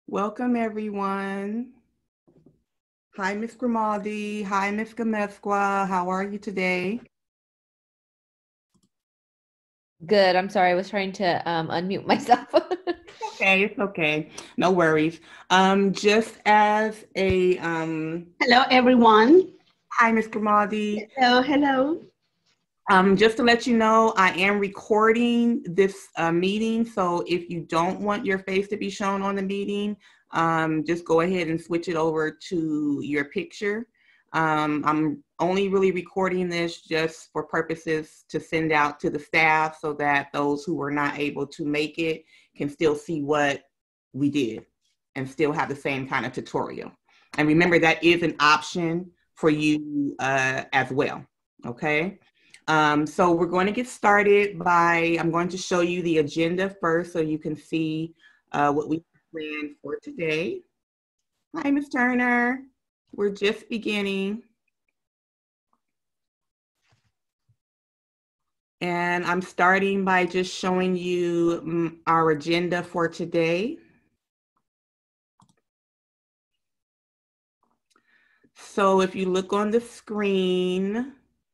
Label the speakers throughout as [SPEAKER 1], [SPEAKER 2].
[SPEAKER 1] Welcome, everyone. Hi, Ms. Grimaldi. Hi, Ms. Gamesqua. How are you today?
[SPEAKER 2] Good. I'm sorry. I was trying to unmute myself.
[SPEAKER 1] Okay, it's okay. No worries. Just as a
[SPEAKER 3] Hello, everyone.
[SPEAKER 1] hi, Ms. Grimaldi.
[SPEAKER 3] Hello, hello.
[SPEAKER 1] Just to let you know, I am recording this meeting. So if you don't want your face to be shown on the meeting, just go ahead and switch it over to your picture. I'm only really recording this just for purposes to send out to the staff so that those who were not able to make it can still see what we did and still have the same kind of tutorial. And remember, that is an option for you as well, okay? So we're going to get started by, I'm going to show you the agenda first so you can see what we planned for today. Hi, Ms. Turner. We're just beginning. And I'm starting by just showing you our agenda for today. So if you look on the screen,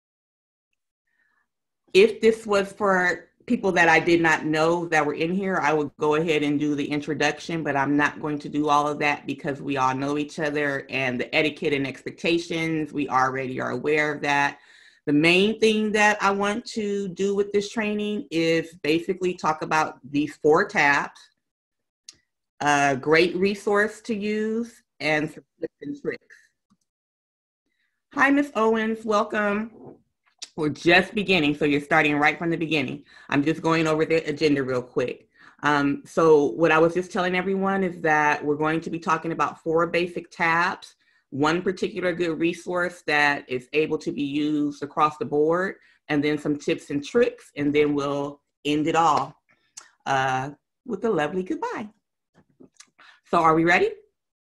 [SPEAKER 1] if this was for people that I did not know that were in here, I would go ahead and do the introduction, but I'm not going to do all of that because we all know each other and the etiquette and expectations, we already are aware of that. The main thing that I want to do with this training is basically talk about these 4 tabs, a great resource to use, and some tips and tricks. Hi, Ms. Owens, welcome. We're just beginning, so you're starting right from the beginning. I'm just going over the agenda real quick. So what I was just telling everyone is that we're going to be talking about 4 basic tabs, one particular good resource that is able to be used across the board, and then some tips and tricks, and then we'll end it all with a lovely goodbye. So are we ready?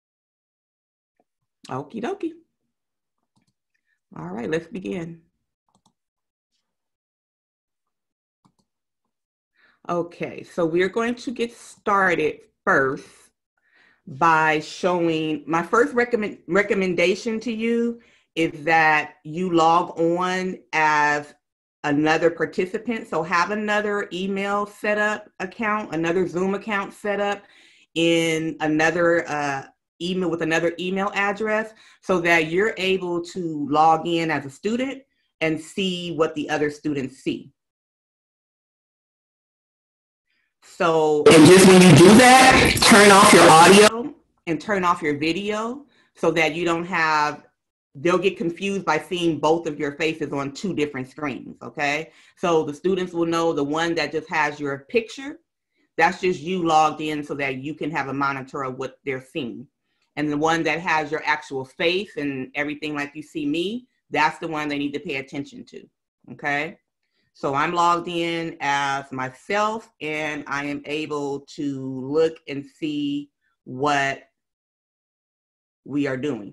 [SPEAKER 1] Okie dokie. All right, let's begin. Okay, so we're going to get started first by showing, my first recommendation to you is that you log on as another participant. So have another email set up account, another Zoom account set up in another email with another email address so that you're able to log in as a student and see what the other students see. So, and just when you do that, turn off your audio and turn off your video so that you don't have, they'll get confused by seeing both of your faces on 2 different screens, okay? So the students will know the one that just has your picture, that's just you logged in so that you can have a monitor of what they're seeing. And the one that has your actual face and everything like you see me, that's the one they need to pay attention to, okay? So I'm logged in as myself and I am able to look and see what we are doing.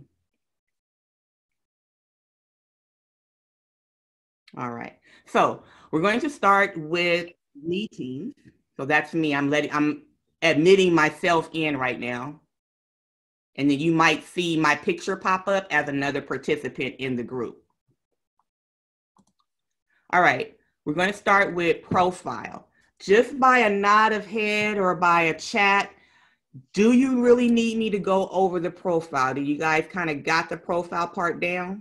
[SPEAKER 1] All right, so we're going to start with meetings. So that's me, I'm admitting myself in right now. And then you might see my picture pop up as another participant in the group. All right. We're going to start with profile. Just by a nod of head or by a chat, do you really need me to go over the profile? Do you guys kind of got the profile part down?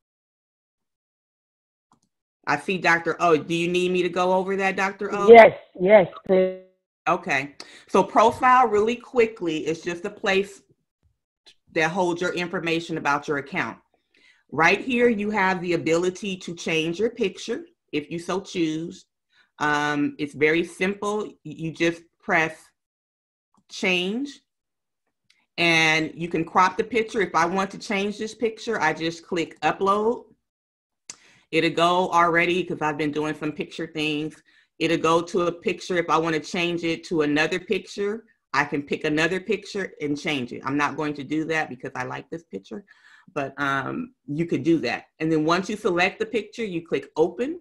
[SPEAKER 1] I see Dr. O. Do you need me to go over that, Dr. O?
[SPEAKER 4] Yes, please.
[SPEAKER 1] Okay. So profile, really quickly, is just a place that holds your information about your account. Right here, you have the ability to change your picture if you so choose. It's very simple. You just press change and you can crop the picture. If I want to change this picture, I just click upload. It'll go already because I've been doing some picture things. It'll go to a picture. If I want to change it to another picture, I can pick another picture and change it. I'm not going to do that because I like this picture, but you could do that. And then once you select the picture, you click open.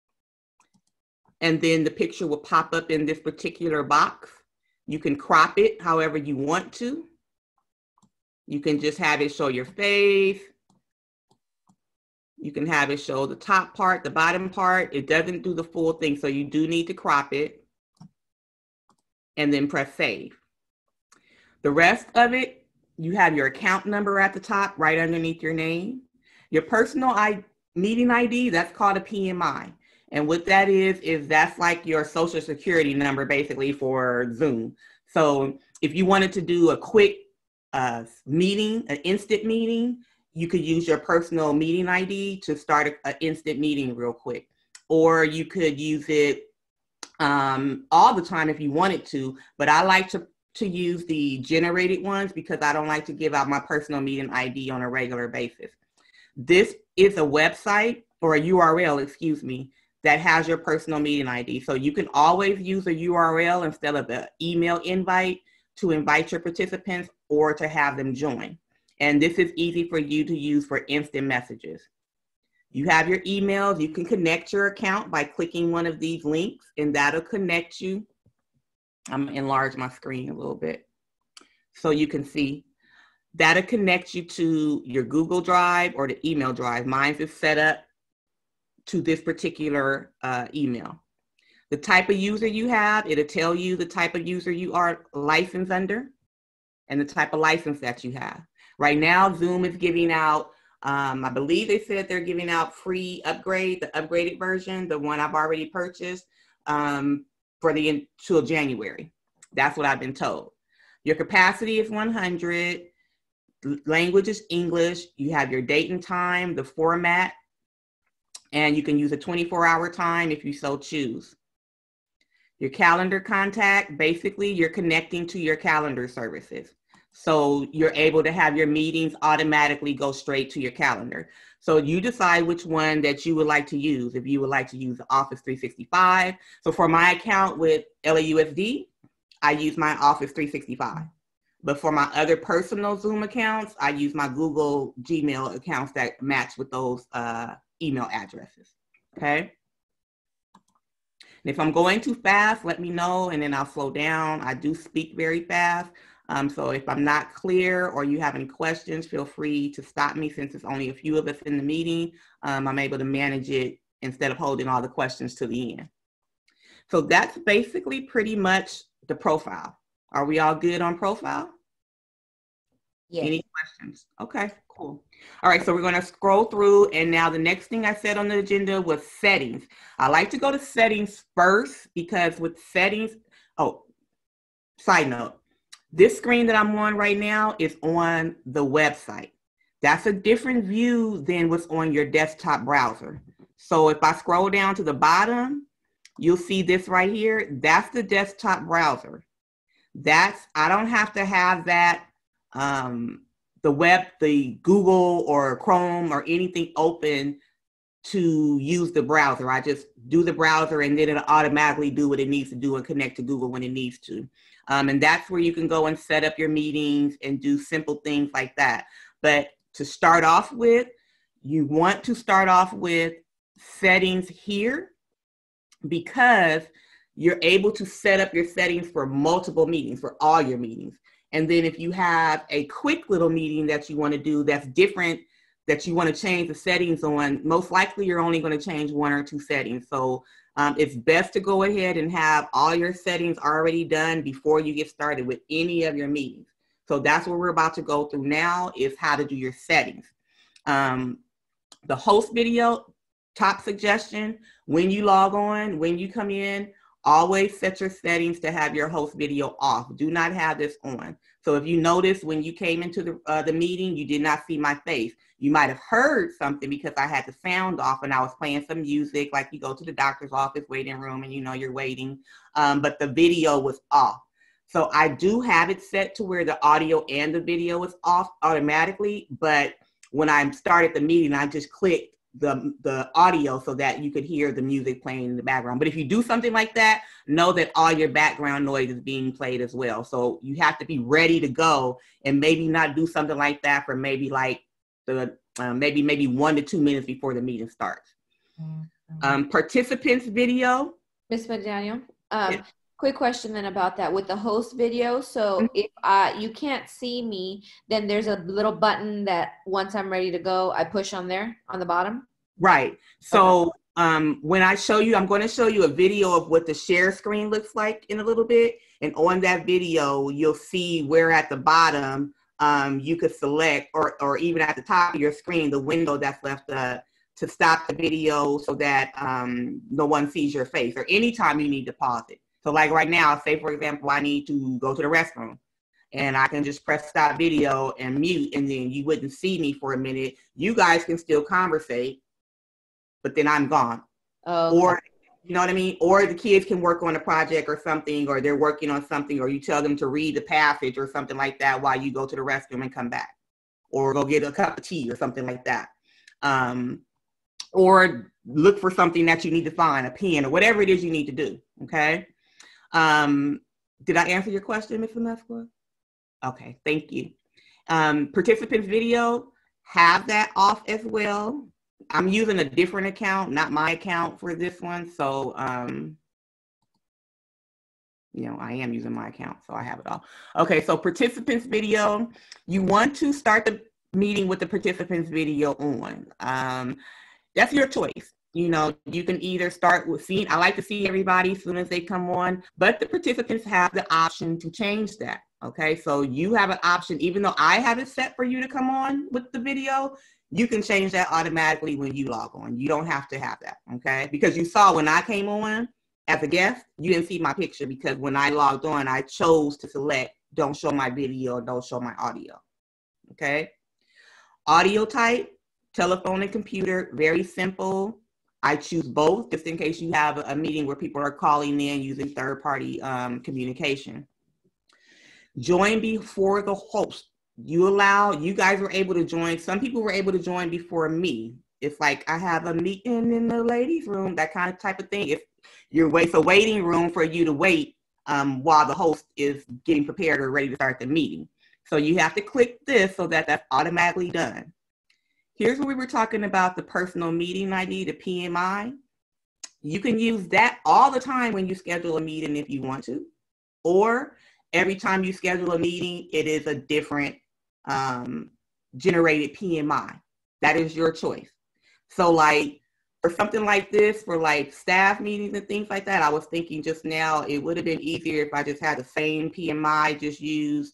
[SPEAKER 1] And then the picture will pop up in this particular box. You can crop it however you want to. You can just have it show your face. You can have it show the top part, the bottom part. It doesn't do the full thing, so you do need to crop it and then press save. The rest of it, you have your account number at the top right underneath your name. Your personal meeting ID, that's called a PMI. And what that is that's like your social security number basically for Zoom. So if you wanted to do a quick meeting, an instant meeting, you could use your personal meeting ID to start an instant meeting real quick. Or you could use it all the time if you wanted to, but I like to use the generated ones because I don't like to give out my personal meeting ID on a regular basis. This is a website or a URL, excuse me, that has your personal meeting ID. So you can always use a URL instead of an email invite to invite your participants or to have them join. And this is easy for you to use for instant messages. You have your emails. You can connect your account by clicking one of these links, and that'll connect you. I'm gonna enlarge my screen a little bit so you can see. That'll connect you to your Google Drive or the email drive. Mine is set up to this particular email. The type of user you have, it'll tell you the type of user you are licensed under and the type of license that you have. Right now, Zoom is giving out, I believe they said they're giving out free upgrade, the upgraded version, the one I've already purchased till January. That's what I've been told. Your capacity is 100. Language is English. You have your date and time, the format, and you can use a 24-hour time if you so choose. Your calendar contact, basically you're connecting to your calendar services. So you're able to have your meetings automatically go straight to your calendar. So you decide which one that you would like to use. If you would like to use the Office 365. So for my account with LAUSD, I use my Office 365. But for my other personal Zoom accounts, I use my Google Gmail accounts that match with those email addresses, okay? And if I'm going too fast, let me know and then I'll slow down. I do speak very fast. So if I'm not clear or you have any questions, feel free to stop me since it's only a few of us in the meeting. I'm able to manage it instead of holding all the questions to the end. So that's basically pretty much the profile. Are we all good on profile?
[SPEAKER 2] Yes.
[SPEAKER 1] Any questions? Okay, cool. All right, so we're going to scroll through, and now the next thing I said on the agenda was settings. I like to go to settings first because with settings, oh, side note, this screen that I'm on right now is on the website. That's a different view than what's on your desktop browser. So if I scroll down to the bottom, you'll see this right here. That's the desktop browser. I don't have to have that, the Google or Chrome or anything open to use the browser. I just do the browser and then it'll automatically do what it needs to do and connect to Google when it needs to. And that's where you can go and set up your meetings and do simple things like that. But to start off with, you want to start off with settings here because you're able to set up your settings for multiple meetings, for all your meetings. And then if you have a quick little meeting that you want to do that's different, that you want to change the settings on, most likely you're only going to change one or two settings. So it's best to go ahead and have all your settings already done before you get started with any of your meetings. So that's what we're about to go through now, is how to do your settings. The host video, top suggestion, when you log on, when you come in, always set your settings to have your host video off. Do not have this on. So if you notice when you came into the meeting, you did not see my face. You might have heard something because I had the sound off and I was playing some music, like you go to the doctor's office waiting room and you know you're waiting, but the video was off. So I do have it set to where the audio and the video is off automatically, but when I started the meeting, I just clicked the audio so that you could hear the music playing in the background. But if you do something like that, know that all your background noise is being played as well. So you have to be ready to go and maybe not do something like that for maybe like maybe 1 to 2 minutes before the meeting starts. Participants video.
[SPEAKER 2] Ms. McDaniel,
[SPEAKER 1] Yeah.
[SPEAKER 2] Quick question then about that with the host video. So if you can't see me, then there's a little button that once I'm ready to go, I push on there on the bottom.
[SPEAKER 1] Right. So when I show you, I'm going to show you a video of what the share screen looks like in a little bit. And on that video, you'll see where at the bottom you could select or even at the top of your screen, the window that's left to stop the video so that no one sees your face, or anytime you need to pause it. So like right now, say for example, I need to go to the restroom and I can just press stop video and mute, and then you wouldn't see me for a minute. You guys can still conversate, but then I'm gone.
[SPEAKER 2] Oh, okay.
[SPEAKER 1] Or, you know what I mean? Or the kids can work on a project or something, or they're working on something, or you tell them to read the passage or something like that while you go to the restroom and come back, or go get a cup of tea or something like that. Or look for something that you need to find, a pen or whatever it is you need to do, okay? Did I answer your question, Ms. Mescla? Okay, thank you. Participants video, have that off as well. I'm using a different account, not my account for this one. So, you know, I am using my account, so I have it all. Okay, so participants video, you want to start the meeting with the participants video on. That's your choice. You know, you can either start with seeing, I like to see everybody as soon as they come on, but the participants have the option to change that. Okay, so you have an option, even though I have it set for you to come on with the video, you can change that automatically when you log on. You don't have to have that, okay? Because you saw when I came on as a guest, you didn't see my picture because when I logged on, I chose to select don't show my video, don't show my audio, okay? Audio type, telephone and computer, very simple. I choose both just in case you have a meeting where people are calling in using third-party communication. Join before the host. You guys were able to join. Some people were able to join before me. It's like I have a meeting in the ladies' room, that kind of type of thing. If it's a waiting room for you to wait while the host is getting prepared or ready to start the meeting. So you have to click this so that that's automatically done. Here's where we were talking about the personal meeting ID, the PMI. You can use that all the time when you schedule a meeting if you want to, or every time you schedule a meeting, it is a different generated PMI. That is your choice. So like for something like this, for like staff meetings and things like that, I was thinking just now, it would have been easier if I just had the same PMI just used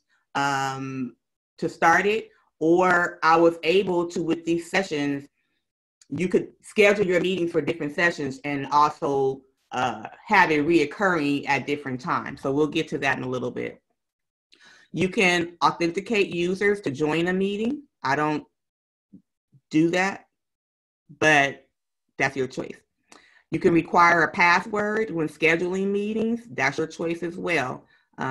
[SPEAKER 1] to start it. Or I was able to, with these sessions, you could schedule your meetings for different sessions and also have it reoccurring at different times. So we'll get to that in a little bit. You can authenticate users to join a meeting. I don't do that, but that's your choice. You can require a password when scheduling meetings. That's your choice as well.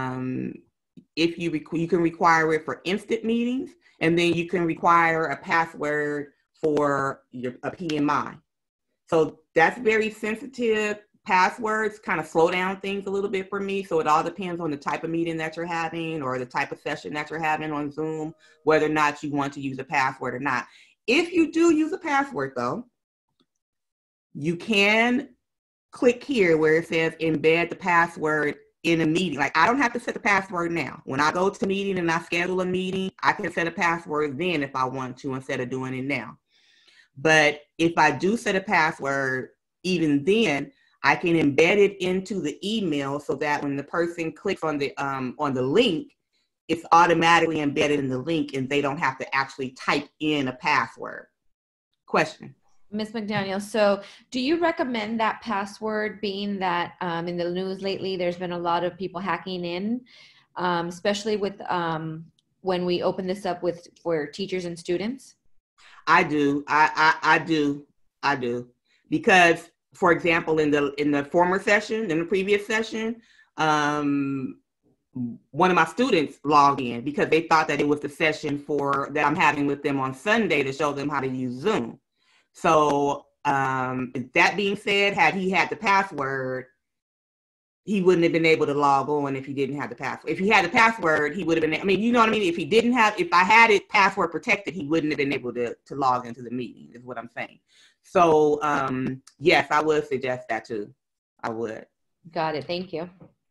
[SPEAKER 1] If you can require it for instant meetings, and then you can require a password for a PMI. So that's very sensitive. Passwords kind of slow down things a little bit for me. So it all depends on the type of meeting that you're having or the type of session that you're having on Zoom, whether or not you want to use a password or not. If you do use a password though, you can click here where it says embed the password in a meeting. Like I don't have to set the password now. When I go to a meeting and I schedule a meeting, I can set a password then if I want to instead of doing it now. But if I do set a password, even then, I can embed it into the email so that when the person clicks on the link, it's automatically embedded in the link and they don't have to actually type in a password. Question?
[SPEAKER 2] Ms. McDaniel, so do you recommend that password, being that in the news lately, there's been a lot of people hacking in, especially with when we open this up for teachers and students?
[SPEAKER 1] I do. I do. Because, for example, in the former session, in the previous session, one of my students logged in because they thought that it was the session that I'm having with them on Sunday to show them how to use Zoom. So that being said, had he had the password, he wouldn't have been able to log on if he didn't have the password. If he had the password, he would have been, I mean, you know what I mean? If I had it password protected, he wouldn't have been able to log into the meeting, is what I'm saying. So yes, I would suggest that too. I would.
[SPEAKER 2] Got it. Thank you.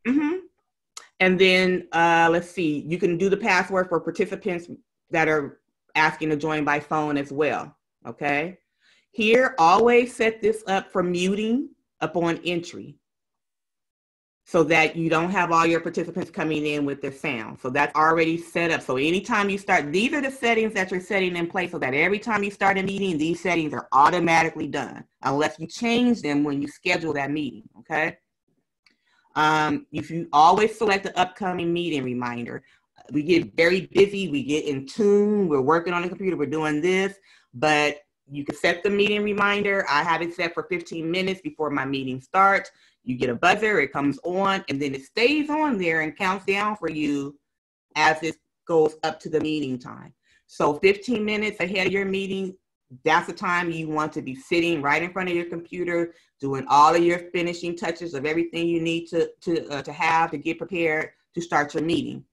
[SPEAKER 1] Mm-hmm. And then let's see, you can do the password for participants that are asking to join by phone as well. Okay. Here, always set this up for muting upon entry so that you don't have all your participants coming in with their sound. So that's already set up. So anytime you start, these are the settings that you're setting in place so that every time you start a meeting, these settings are automatically done unless you change them when you schedule that meeting. Okay. If you always select the upcoming meeting reminder, we get very busy, we get in tune, we're working on the computer, we're doing this, but you can set the meeting reminder. I have it set for 15 minutes before my meeting starts. You get a buzzer, it comes on, and then it stays on there and counts down for you as it goes up to the meeting time. So 15 minutes ahead of your meeting, that's the time you want to be sitting right in front of your computer, doing all of your finishing touches of everything you need to have to get prepared to start your meeting.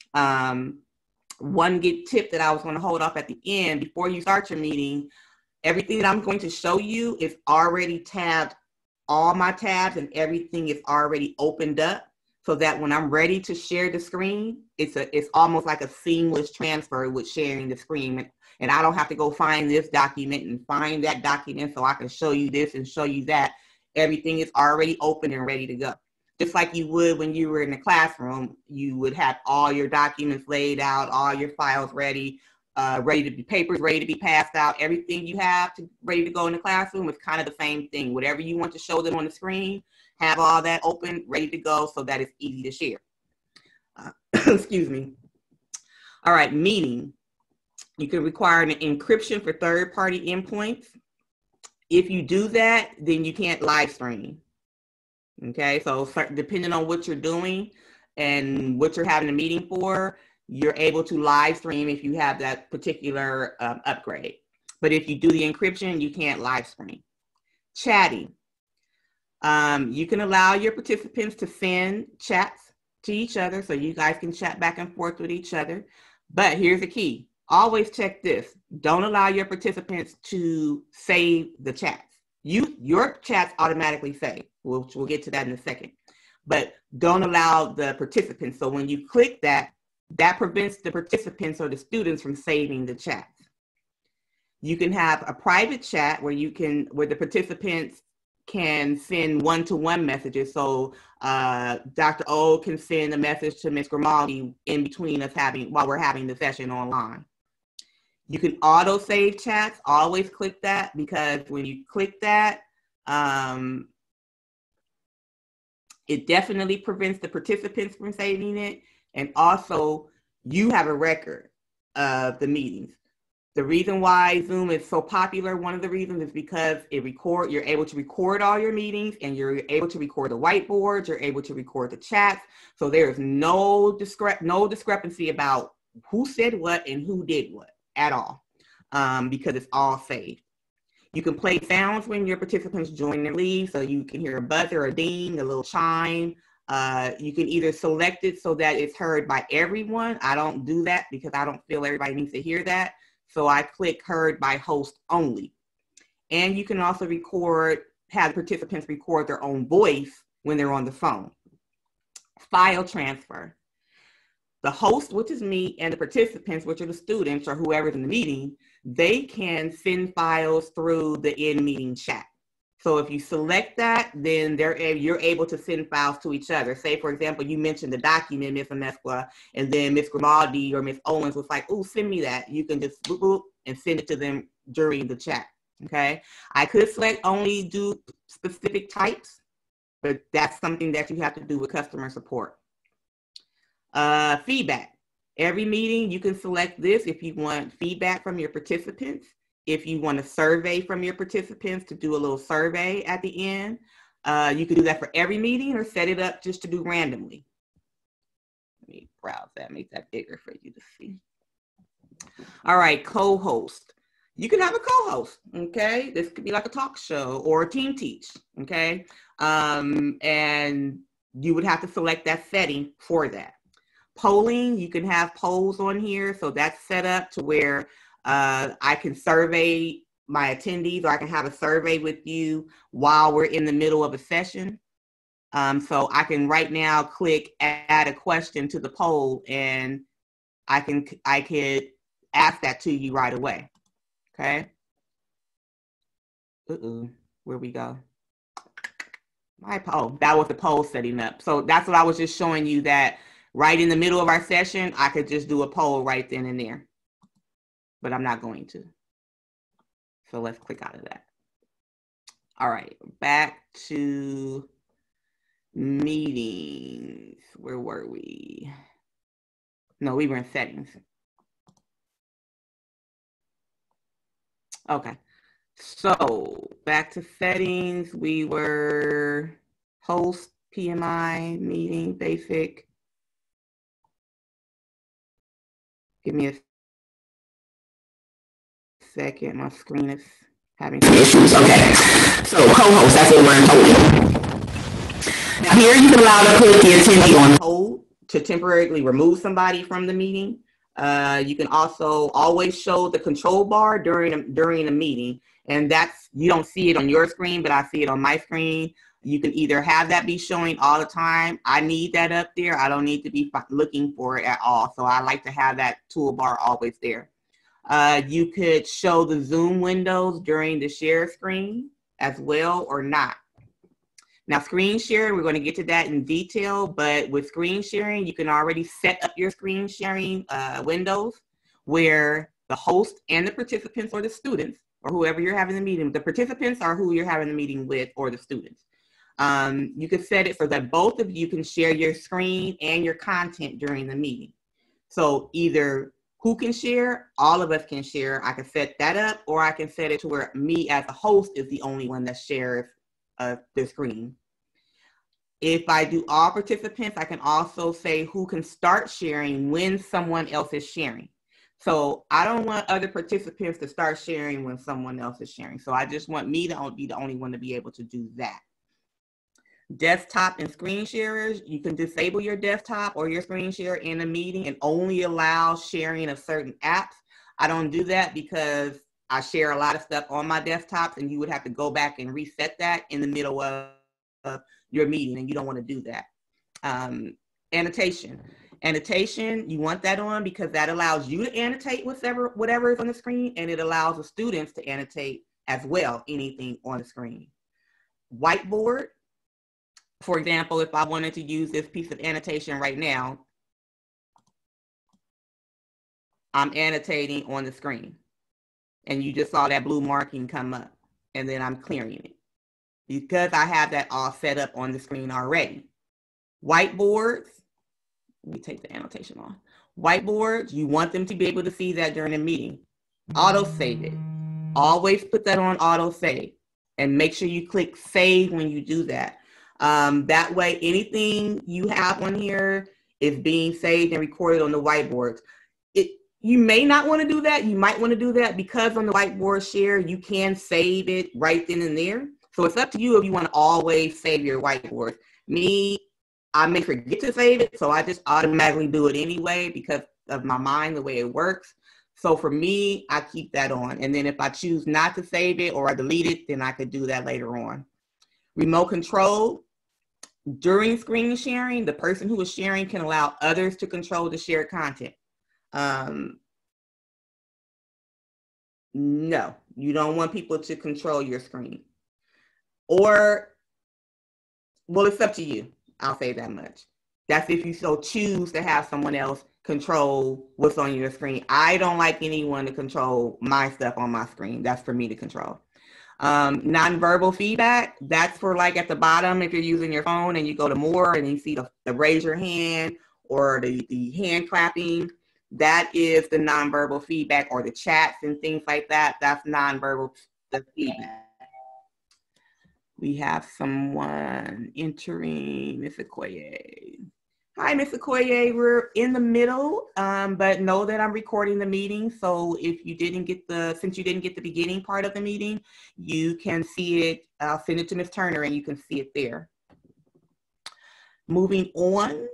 [SPEAKER 1] One good tip that I was going to hold off at the end before you start your meeting, everything that I'm going to show you is already tabbed. All my tabs and everything is already opened up so that when I'm ready to share the screen, it's almost like a seamless transfer with sharing the screen. And I don't have to go find this document and find that document so I can show you this and show you that. Everything is already open and ready to go. Just like you would when you were in the classroom, you would have all your documents laid out, all your files ready, ready to be papers, ready to be passed out. Everything you have ready to go in the classroom is kind of the same thing. Whatever you want to show them on the screen, have all that open, ready to go so that it's easy to share. Excuse me. All right, meeting. You can require an encryption for third-party endpoints. If you do that, then you can't live stream. Okay, so depending on what you're doing and what you're having a meeting for, you're able to live stream if you have that particular upgrade. But if you do the encryption, you can't live stream. Chatting. You can allow your participants to send chats to each other so you guys can chat back and forth with each other. But here's the key. Always check this. Don't allow your participants to save the chats. Your chats automatically save. We'll get to that in a second. But don't allow the participants. So when you click that, that prevents the participants or the students from saving the chats. You can have a private chat where the participants can send one-to-one messages. So Dr. O can send a message to Ms. Grimaldi in between us while we're having the session online. You can auto save chats. Always click that, because when you click that, it definitely prevents the participants from saving it. And also, you have a record of the meetings. The reason why Zoom is so popular, one of the reasons, is because you're able to record all your meetings, and you're able to record the whiteboards, you're able to record the chats. So there is no discrepancy about who said what and who did what at all, because it's all saved. You can play sounds when your participants join and leave, so you can hear a buzzer, a ding, a little chime. You can either select it so that it's heard by everyone. I don't do that because I don't feel everybody needs to hear that. So I click heard by host only. And you can also have participants record their own voice when they're on the phone. File transfer. The host, which is me, and the participants, which are the students or whoever's in the meeting, they can send files through the in-meeting chat. So if you select that, then you're able to send files to each other. Say, for example, you mentioned the document, Ms. Amesqua, and then Ms. Grimaldi or Ms. Owens was like, oh, send me that. You can just boop, boop, and send it to them during the chat, okay? I could select only do specific types, but that's something that you have to do with customer support. Feedback. Every meeting, you can select this if you want feedback from your participants. If you want a survey from your participants, to do a little survey at the end. You can do that for every meeting or set it up just to do randomly. Let me browse that, make that bigger for you to see. All right, co-host. You can have a co-host, okay? This could be like a talk show or a team teach, okay? And you would have to select that setting for that. Polling, you can have polls on here. So that's set up to where I can survey my attendees, or I can have a survey with you while we're in the middle of a session. So I can right now click add a question to the poll, and I could ask that to you right away. Okay. Where we go? That was the poll setting up. So that's what I was just showing you, that right in the middle of our session, I could just do a poll right then and there, but I'm not going to. So let's click out of that. All right, back to meetings. Where were we? No, we were in settings. Okay, so back to settings. We were host, PMI, meeting, basic. Give me a second, my screen is having some issues. Okay, so co-host, that's what we're in holding. Now here you can allow to put the attendee on hold to temporarily remove somebody from the meeting. You can also always show the control bar during a meeting, and that's, you don't see it on your screen, but I see it on my screen. You can either have that be showing all the time. I need that up there. I don't need to be looking for it at all. So I like to have that toolbar always there. You could show the Zoom windows during the share screen as well, or not. Now, screen share, we're going to get to that in detail, but with screen sharing, you can already set up your screen sharing windows where the host and the participants, or the students, or whoever you're having the meeting, the participants are who you're having the meeting with, or the students. You could set it so that both of you can share your screen and your content during the meeting. So either who can share, all of us can share. I can set that up, or I can set it to where me as a host is the only one that shares the screen. If I do all participants, I can also say who can start sharing when someone else is sharing. So I don't want other participants to start sharing when someone else is sharing. So I just want me to be the only one to be able to do that. Desktop and screen sharers, you can disable your desktop or your screen share in a meeting and only allow sharing of certain apps. I don't do that because I share a lot of stuff on my desktops, and you would have to go back and reset that in the middle of your meeting, and you don't want to do that. Annotation, you want that on because that allows you to annotate whatever is on the screen, and it allows the students to annotate as well, anything on the screen. Whiteboard, for example, if I wanted to use this piece of annotation right now, I'm annotating on the screen. And you just saw that blue marking come up, and then I'm clearing it because I have that all set up on the screen already. Whiteboards, let me take the annotation off. Whiteboards, you want them to be able to see that during a meeting. Auto save it. Always put that on auto save, and make sure you click save when you do that. That way, anything you have on here is being saved and recorded on the whiteboards. You may not want to do that. You might want to do that because on the whiteboard share, you can save it right then and there. So it's up to you if you want to always save your whiteboard. Me, I may forget to save it, so I just automatically do it anyway because of my mind, the way it works. So for me, I keep that on. And then if I choose not to save it or I delete it, then I could do that later on. Remote control. During screen sharing, the person who is sharing can allow others to control the shared content. No, you don't want people to control your screen. Or, well, it's up to you. I'll say that much. That's if you so choose to have someone else control what's on your screen. I don't like anyone to control my stuff on my screen. That's for me to control. Nonverbal feedback, that's for like at the bottom if you're using your phone and you go to more and you see the raise your hand or the hand clapping. That is the nonverbal feedback, or the chats and things like that. That's nonverbal feedback. We have someone entering, Miss Okoye. Hi, Miss Okoye. We're in the middle, but know that I'm recording the meeting. So if you didn't get since you didn't get the beginning part of the meeting, you can see it. I'll send it to Miss Turner and you can see it there. Moving on.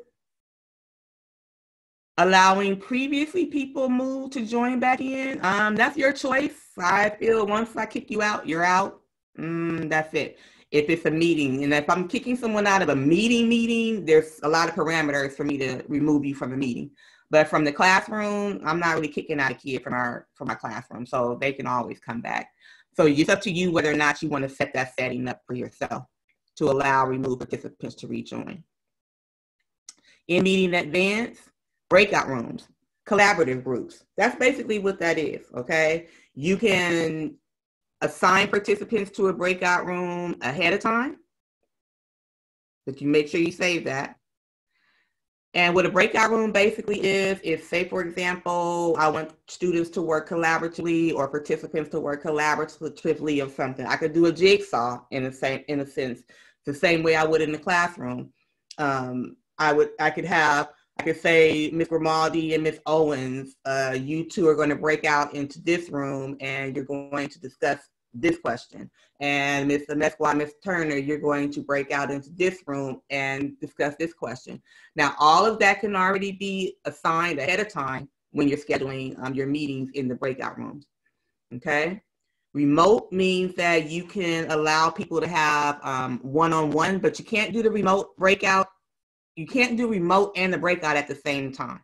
[SPEAKER 1] Allowing previously people moved to join back in. That's your choice. I feel once I kick you out, you're out. That's it. if it's a meeting. And if I'm kicking someone out of a meeting, there's a lot of parameters for me to remove you from the meeting. But from the classroom, I'm not really kicking out a kid from my classroom, so they can always come back. So it's up to you whether or not you want to set that setting up for yourself to allow removed participants to rejoin. In meeting advance, breakout rooms, collaborative groups. That's basically what that is, okay? You can assign participants to a breakout room ahead of time, but you make sure you save that. And what a breakout room basically is say, for example, I want students to work collaboratively or participants to work collaboratively of something. I could do a jigsaw in a sense, the same way I would in the classroom. I could say, Ms. Grimaldi and Ms. Owens, you two are going to break out into this room and you're going to discuss this question. And Ms. Amesqua, Ms. Turner, you're going to break out into this room and discuss this question. Now, all of that can already be assigned ahead of time when you're scheduling your meetings in the breakout rooms, okay? Remote means that you can allow people to have one-on-one, but you can't do the remote breakout. You can't do remote and the breakout at the same time.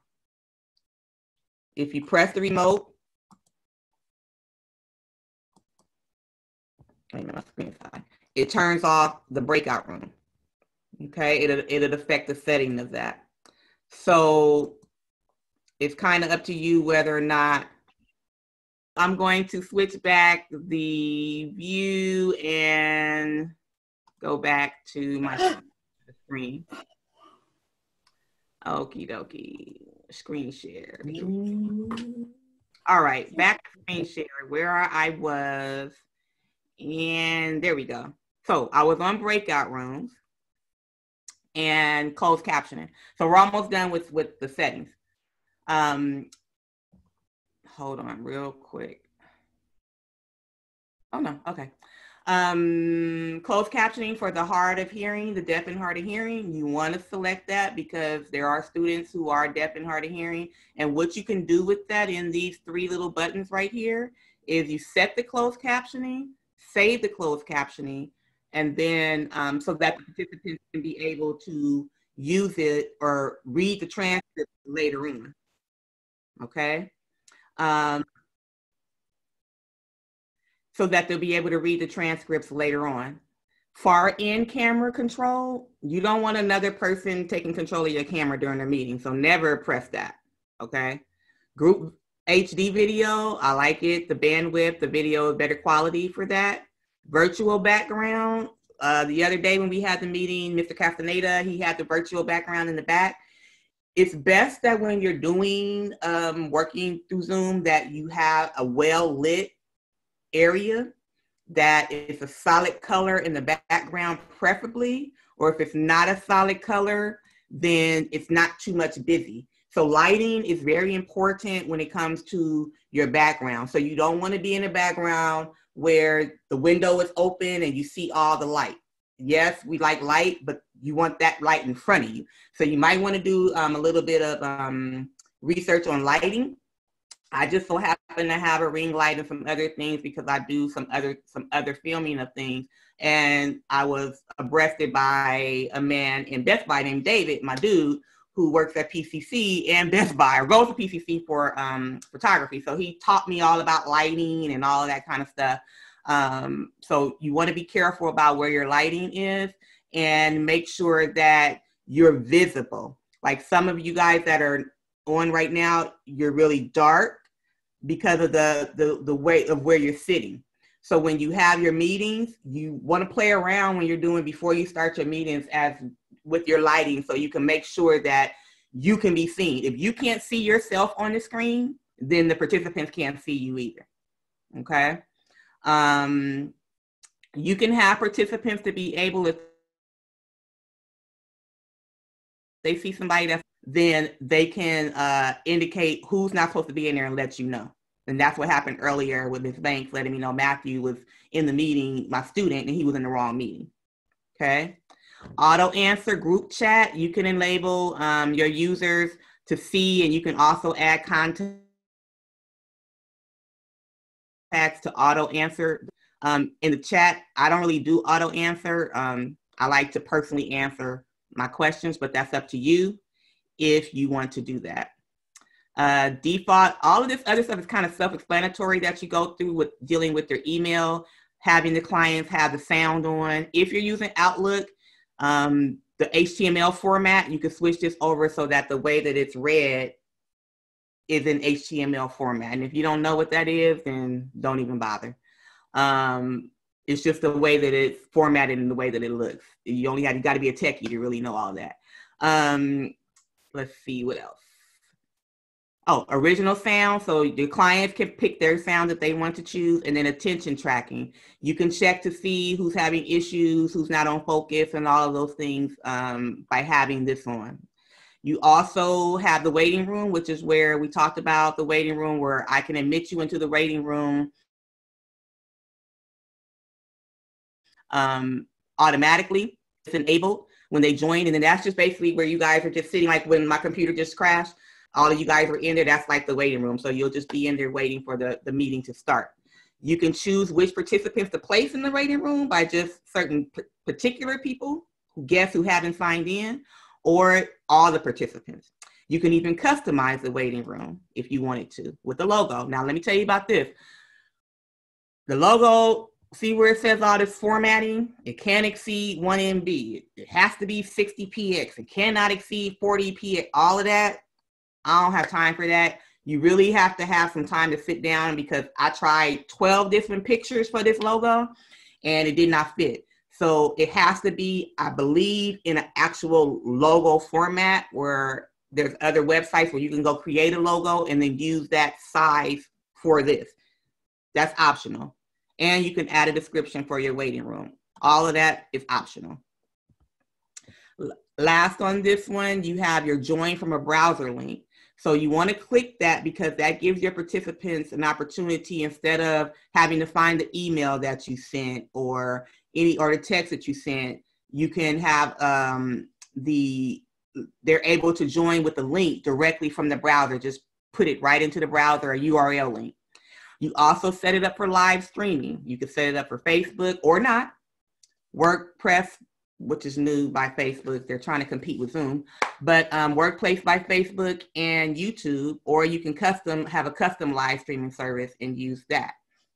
[SPEAKER 1] If you press the remote, it turns off the breakout room. Okay, it'll affect the setting of that. So it's kind of up to you whether or not. I'm going to switch back the view and go back to my screen. Okie dokie, screen share. All right, back to screen share where I was. And there we go. So I was on breakout rooms and closed captioning. So we're almost done with the settings. Hold on real quick. Oh no, okay. Closed captioning for the hard of hearing, the deaf and hard of hearing. You want to select that because there are students who are deaf and hard of hearing. And what you can do with that in these three little buttons right here is you set the closed captioning, save the closed captioning, and then so that the participants can be able to use it or read the transcript later on, okay? So that they'll be able to read the transcripts later on. Far in camera control, you don't want another person taking control of your camera during a meeting, so never press that, okay? Group HD video, I like it. The bandwidth, the video, better quality for that. Virtual background. The other day when we had the meeting, Mr. Castaneda, he had the virtual background in the back. It's best that when you're doing working through Zoom that you have a well-lit area that is a solid color in the background preferably, or if it's not a solid color, then it's not too much busy. So lighting is very important when it comes to your background. So you don't want to be in a background where the window is open and you see all the light. Yes, we like light, but you want that light in front of you. So you might want to do a little bit of research on lighting. I just so happen to have a ring light and some other things because I do some other filming of things. And I was abreasted by a man in Best Buy named David, my dude, who works at PCC and Best Buy, or goes to PCC for photography. So he taught me all about lighting and all of that kind of stuff. So you want to be careful about where your lighting is and make sure that you're visible. Like some of you guys that are on right now, you're really dark because of the way of where you're sitting. So when you have your meetings, you want to play around when you're doing before you start your meetings with your lighting so you can make sure that you can be seen. If you can't see yourself on the screen, then the participants can't see you either, okay? You can have participants to be able to, they see somebody that's, then they can indicate who's not supposed to be in there and let you know. And that's what happened earlier with Ms. Banks letting me know Matthew was in the meeting, my student, and he was in the wrong meeting, okay? Auto answer group chat, you can enable your users to see, and you can also add contacts to auto answer In the chat, I don't really do auto answer. I like to personally answer my questions, but that's up to you if you want to do that. Default, all of this other stuff is kind of self-explanatory that you go through with dealing with your email, having the clients have the sound on. If you're using Outlook, the HTML format, you can switch this over so that the way that it's read is in HTML format. And if you don't know what that is, then don't even bother. It's just the way that it's formatted and the way that it looks. You got to be a techie to really know all that. Let's see what else. Oh, original sound. So your clients can pick their sound that they want to choose, and then attention tracking. You can check to see who's having issues, who's not on focus, and all of those things by having this on. You also have the waiting room, which is where we talked about the waiting room, where I can admit you into the waiting room automatically. It's enabled when they join, and then that's just basically where you guys are just sitting, like when my computer just crashed. All of you guys were in there, that's like the waiting room. So you'll just be in there waiting for the meeting to start. You can choose which participants to place in the waiting room by just certain particular people, guests who haven't signed in, or all the participants. You can even customize the waiting room if you wanted to with the logo. Now, let me tell you about this. The logo, see where it says all this formatting? It can't exceed 1 MB. It has to be 60px. It cannot exceed 40px. All of that, I don't have time for that. You really have to have some time to sit down, because I tried 12 different pictures for this logo and it did not fit. So it has to be, I believe, in an actual logo format, where there's other websites where you can go create a logo and then use that size for this. That's optional. And you can add a description for your waiting room. All of that is optional. Last on this one, you have your join from a browser link. So you want to click that, because that gives your participants an opportunity, instead of having to find the email that you sent or the text that you sent, you can have they're able to join with the link directly from the browser. Just put it right into the browser, a URL link. You also set it up for live streaming. You can set it up for Facebook or not. WordPress, which is new by Facebook. They're trying to compete with Zoom, but Workplace by Facebook and YouTube, or you can have a custom live streaming service and use that.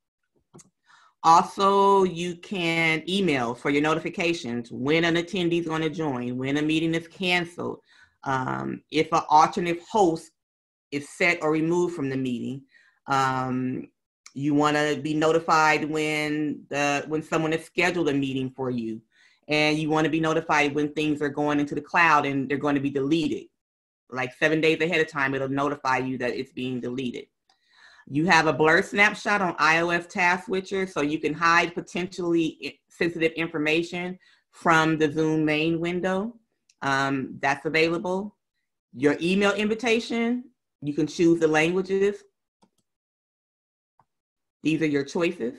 [SPEAKER 1] Also, you can email for your notifications when an attendee is going to join, when a meeting is canceled, if an alternate host is set or removed from the meeting. You want to be notified when someone has scheduled a meeting for you. And you want to be notified when things are going into the cloud and they're going to be deleted. Like 7 days ahead of time, it'll notify you that it's being deleted. You have a blur snapshot on iOS Task Switcher, so you can hide potentially sensitive information from the Zoom main window. That's available. Your email invitation, you can choose the languages. These are your choices.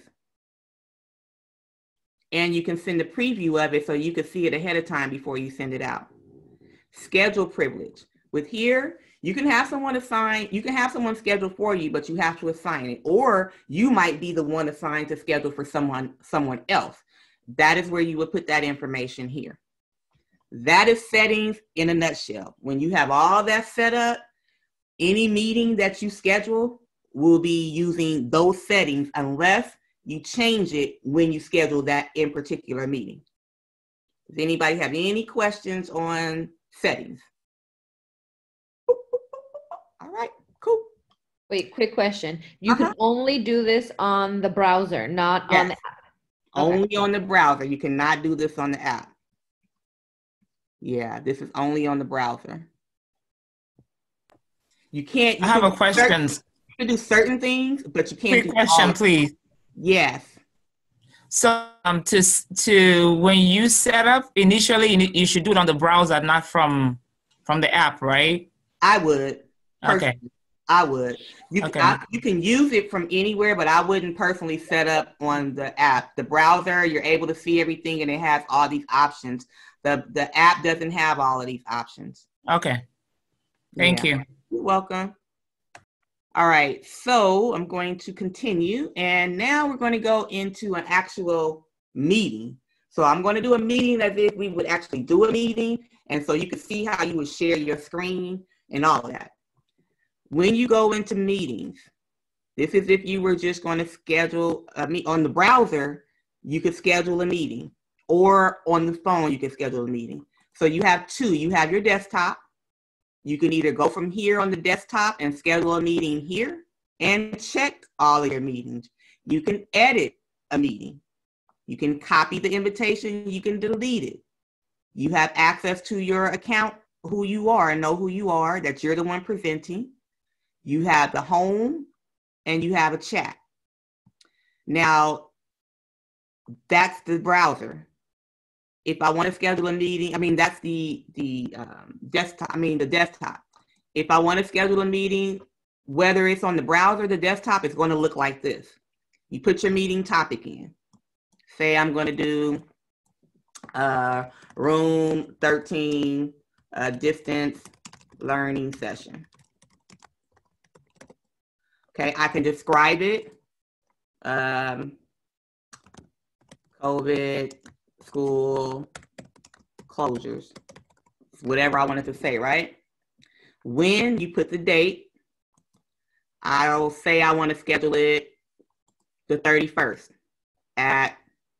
[SPEAKER 1] And you can send a preview of it so you can see it ahead of time before you send it out. Schedule privilege. With here, you can have someone scheduled for you, but you have to assign it. Or you might be the one assigned to schedule for someone else. That is where you would put that information here. That is settings in a nutshell. When you have all that set up, any meeting that you schedule will be using those settings, unless you change it when you schedule that in particular meeting. Does anybody have any questions on settings? All right, cool.
[SPEAKER 2] Wait, quick question. You can only do this on the browser, not on the app.
[SPEAKER 1] Only on the browser. You cannot do this on the app. Yeah, this is only on the browser. You can't.
[SPEAKER 4] I have a question.
[SPEAKER 1] You can do certain things, but you can't.
[SPEAKER 4] Quick question, please.
[SPEAKER 1] Yes.
[SPEAKER 4] So to when you set up initially, you should do it on the browser, not from the app, right?
[SPEAKER 1] I would.
[SPEAKER 4] Okay.
[SPEAKER 1] I would. You can use it from anywhere, but I wouldn't personally set up on the app. The browser, you're able to see everything, and it has all these options. The app doesn't have all of these options.
[SPEAKER 4] Okay. Thank you.
[SPEAKER 1] You're welcome. All right, so I'm going to continue, and now we're going to go into an actual meeting. So I'm going to do a meeting as if we would actually do a meeting, and so you can see how you would share your screen and all of that. When you go into meetings, this is if you were just going to schedule a meet on the browser, you could schedule a meeting, or on the phone, you can schedule a meeting. So you have two. You have your desktop. You can either go from here on the desktop and schedule a meeting here and check all of your meetings. You can edit a meeting. You can copy the invitation. You can delete it. You have access to your account, who you are, and know who you are, that you're the one presenting. You have the home and you have a chat. Now, that's the browser. If I want to schedule a meeting, I mean, that's the desktop, the desktop. If I want to schedule a meeting, whether it's on the browser or the desktop, it's going to look like this. You put your meeting topic in. Say I'm going to do room 13, distance learning session. Okay, I can describe it. COVID, school closures, whatever I wanted to say, right? When you put the date, I'll say I want to schedule it the 31st at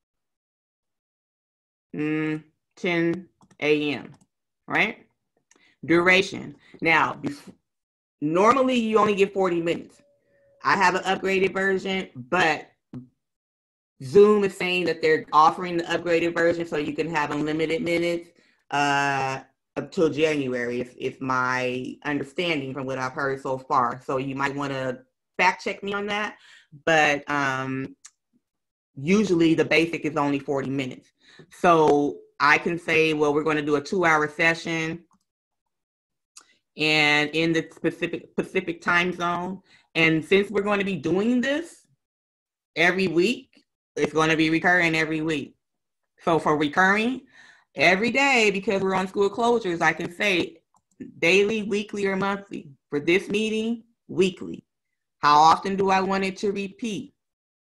[SPEAKER 1] 10 a.m., right? Duration. Now, normally you only get 40 minutes. I have an upgraded version, but Zoom is saying that they're offering the upgraded version so you can have unlimited minutes until January. It's my understanding from what I've heard so far. So you might want to fact check me on that. But usually the basic is only 40 minutes. So I can say, well, we're going to do a 2-hour session and in the Pacific time zone. And since we're going to be doing this every week, it's going to be recurring every week. So for recurring every day, because we're on school closures, I can say daily, weekly, or monthly. For this meeting, weekly. How often do I want it to repeat?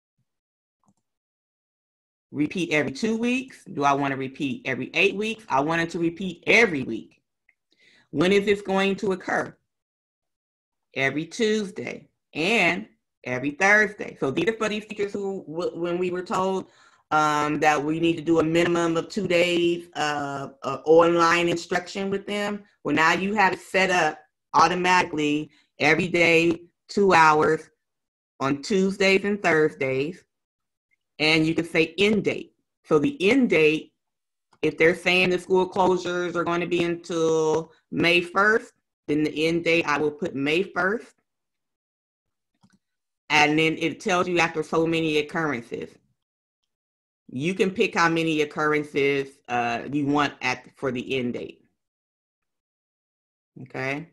[SPEAKER 1] Repeat every 2 weeks? Do I want to repeat every 8 weeks? I want it to repeat every week. When is this going to occur? Every Tuesday and every Thursday. So these are for these teachers who, when we were told that we need to do a minimum of 2 days of online instruction with them, well, now you have it set up automatically every day, 2 hours on Tuesdays and Thursdays. And you can say end date. So the end date, if they're saying the school closures are going to be until May 1st, then the end date, I will put May 1st. And then it tells you after so many occurrences. You can pick how many occurrences you want for the end date. Okay.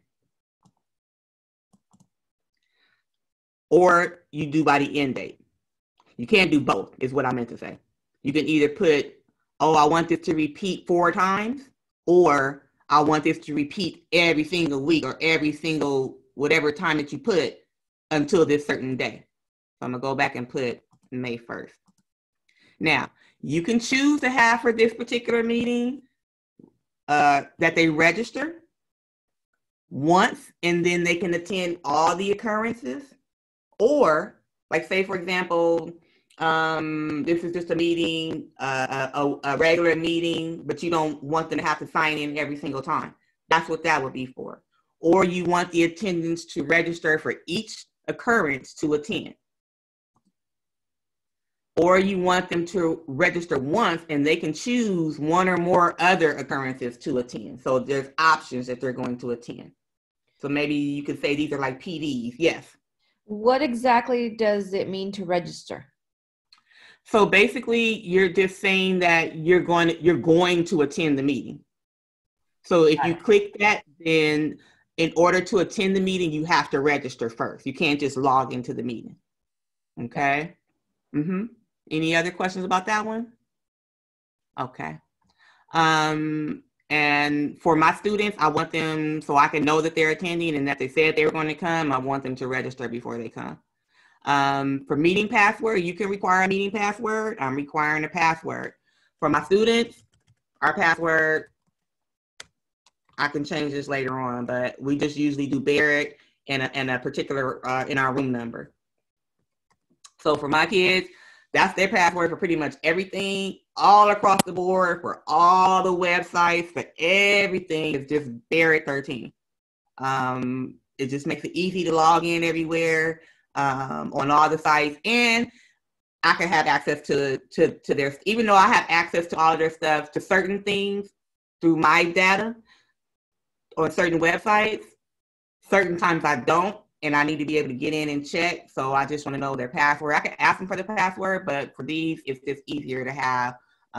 [SPEAKER 1] Or you do by the end date. You can't do both, is what I meant to say. You can either put, oh, I want this to repeat 4 times, or I want this to repeat every single week or every single whatever time that you put until this certain day. So I'm going to go back and put May 1st. Now, you can choose to have for this particular meeting that they register once and then they can attend all the occurrences. Or, like say, for example, this is just a meeting, a regular meeting, but you don't want them to have to sign in every single time. That's what that would be for. Or you want the attendants to register for each occurrence to attend. Or you want them to register once and they can choose one or more other occurrences to attend. So there's options that they're going to attend. So maybe you could say these are like PDs. Yes.
[SPEAKER 2] What exactly does it mean to register?
[SPEAKER 1] So basically, you're just saying that you're going to attend the meeting. So if you click that, then in order to attend the meeting, you have to register first. You can't just log into the meeting. Okay. Any other questions about that one? Okay. And And for my students, I want them, so I can know that they're attending and that they said they were going to come, I want them to register before they come. For meeting password, you can require a meeting password. I'm requiring a password. For my students, our password, I can change this later on, but we just usually do Barrett and a particular, in our room number. So for my kids, that's their password for pretty much everything, all across the board, for all the websites, for everything is just Barrett 13. It just makes it easy to log in everywhere, on all the sites, and I can have access to their, even though I have access to all of their stuff, to certain things through my data on certain websites, certain times I don't, and I need to be able to get in and check. So I just want to know their password. I can ask them for the password, but for these, it's just easier to have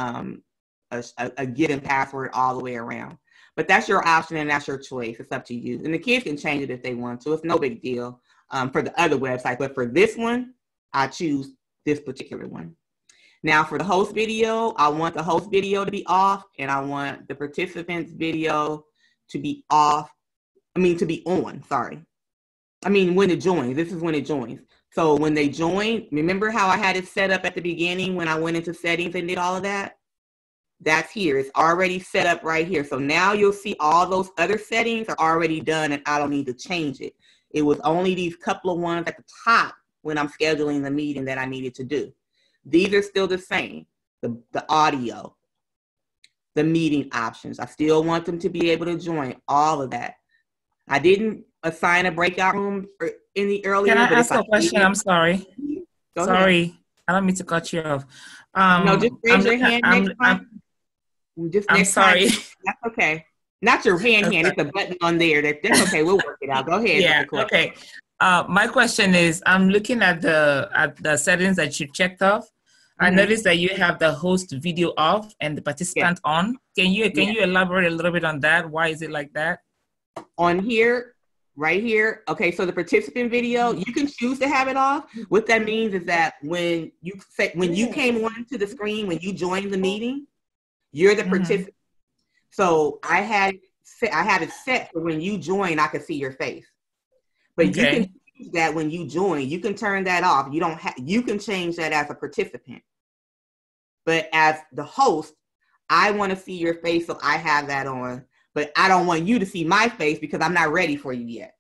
[SPEAKER 1] a given password all the way around. But that's your option and that's your choice. It's up to you. And the kids can change it if they want to. It's no big deal for the other website. But for this one, I choose this particular one. Now for the host video, I want the host video to be off, and I want the participants video to be off. To be on, sorry. When it joins, this is when it joins. So when they join, remember how I had it set up at the beginning when I went into settings and did all of that? That's here. It's already set up right here. So now you'll see all those other settings are already done and I don't need to change it. It was only these couple of ones at the top when I'm scheduling the meeting that I needed to do. These are still the same. The audio, the meeting options. I still want them to be able to join all of that. I didn't assign a breakout room in the earlier.
[SPEAKER 4] Can I ask a question? I'm sorry. Sorry,
[SPEAKER 1] ahead.
[SPEAKER 4] I don't mean to cut you off.
[SPEAKER 1] No, just raise your hand next time.
[SPEAKER 4] I'm sorry.
[SPEAKER 1] That's okay. Not your hand. It's a button on there. That's okay. We'll work it out. Go ahead.
[SPEAKER 4] Yeah. Okay. My question is, I'm looking at the settings that you checked off. I noticed that you have the host video off and the participant on. Can you elaborate a little bit on that? Why is it like that?
[SPEAKER 1] On here, right here. Okay, so the participant video, you can choose to have it off. What that means is that when you came onto the screen, when you joined the meeting, you're the participant. So I have it set for when you join, I can see your face. But you can choose that when you join, you can turn that off. You can change that as a participant. But as the host, I want to see your face, so I have that on. But I don't want you to see my face because I'm not ready for you yet.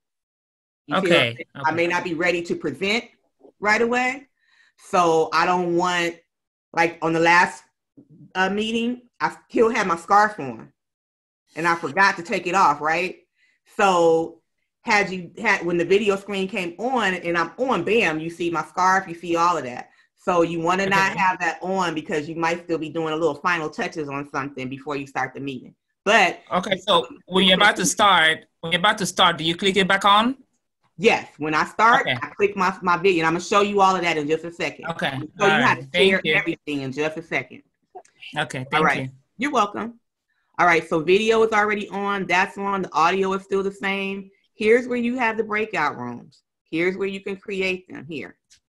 [SPEAKER 1] I may not be ready to present right away. So I don't want, like on the last meeting, I still had my scarf on and I forgot to take it off, right? So when the video screen came on and I'm on, bam, you see my scarf, you see all of that. So you want to not have that on because you might still be doing a little final touches on something before you start the meeting. But
[SPEAKER 4] so when you're about to start, do you click it back on?
[SPEAKER 1] Yes. When I start, I click my video, and I'm gonna show you all of that in just a second.
[SPEAKER 4] Okay.
[SPEAKER 1] So you have to share everything in just a second.
[SPEAKER 4] Okay. Thank you.
[SPEAKER 1] You're welcome. All right. So video is already on. That's on. The audio is still the same. Here's where you have the breakout rooms. Here's where you can create them here.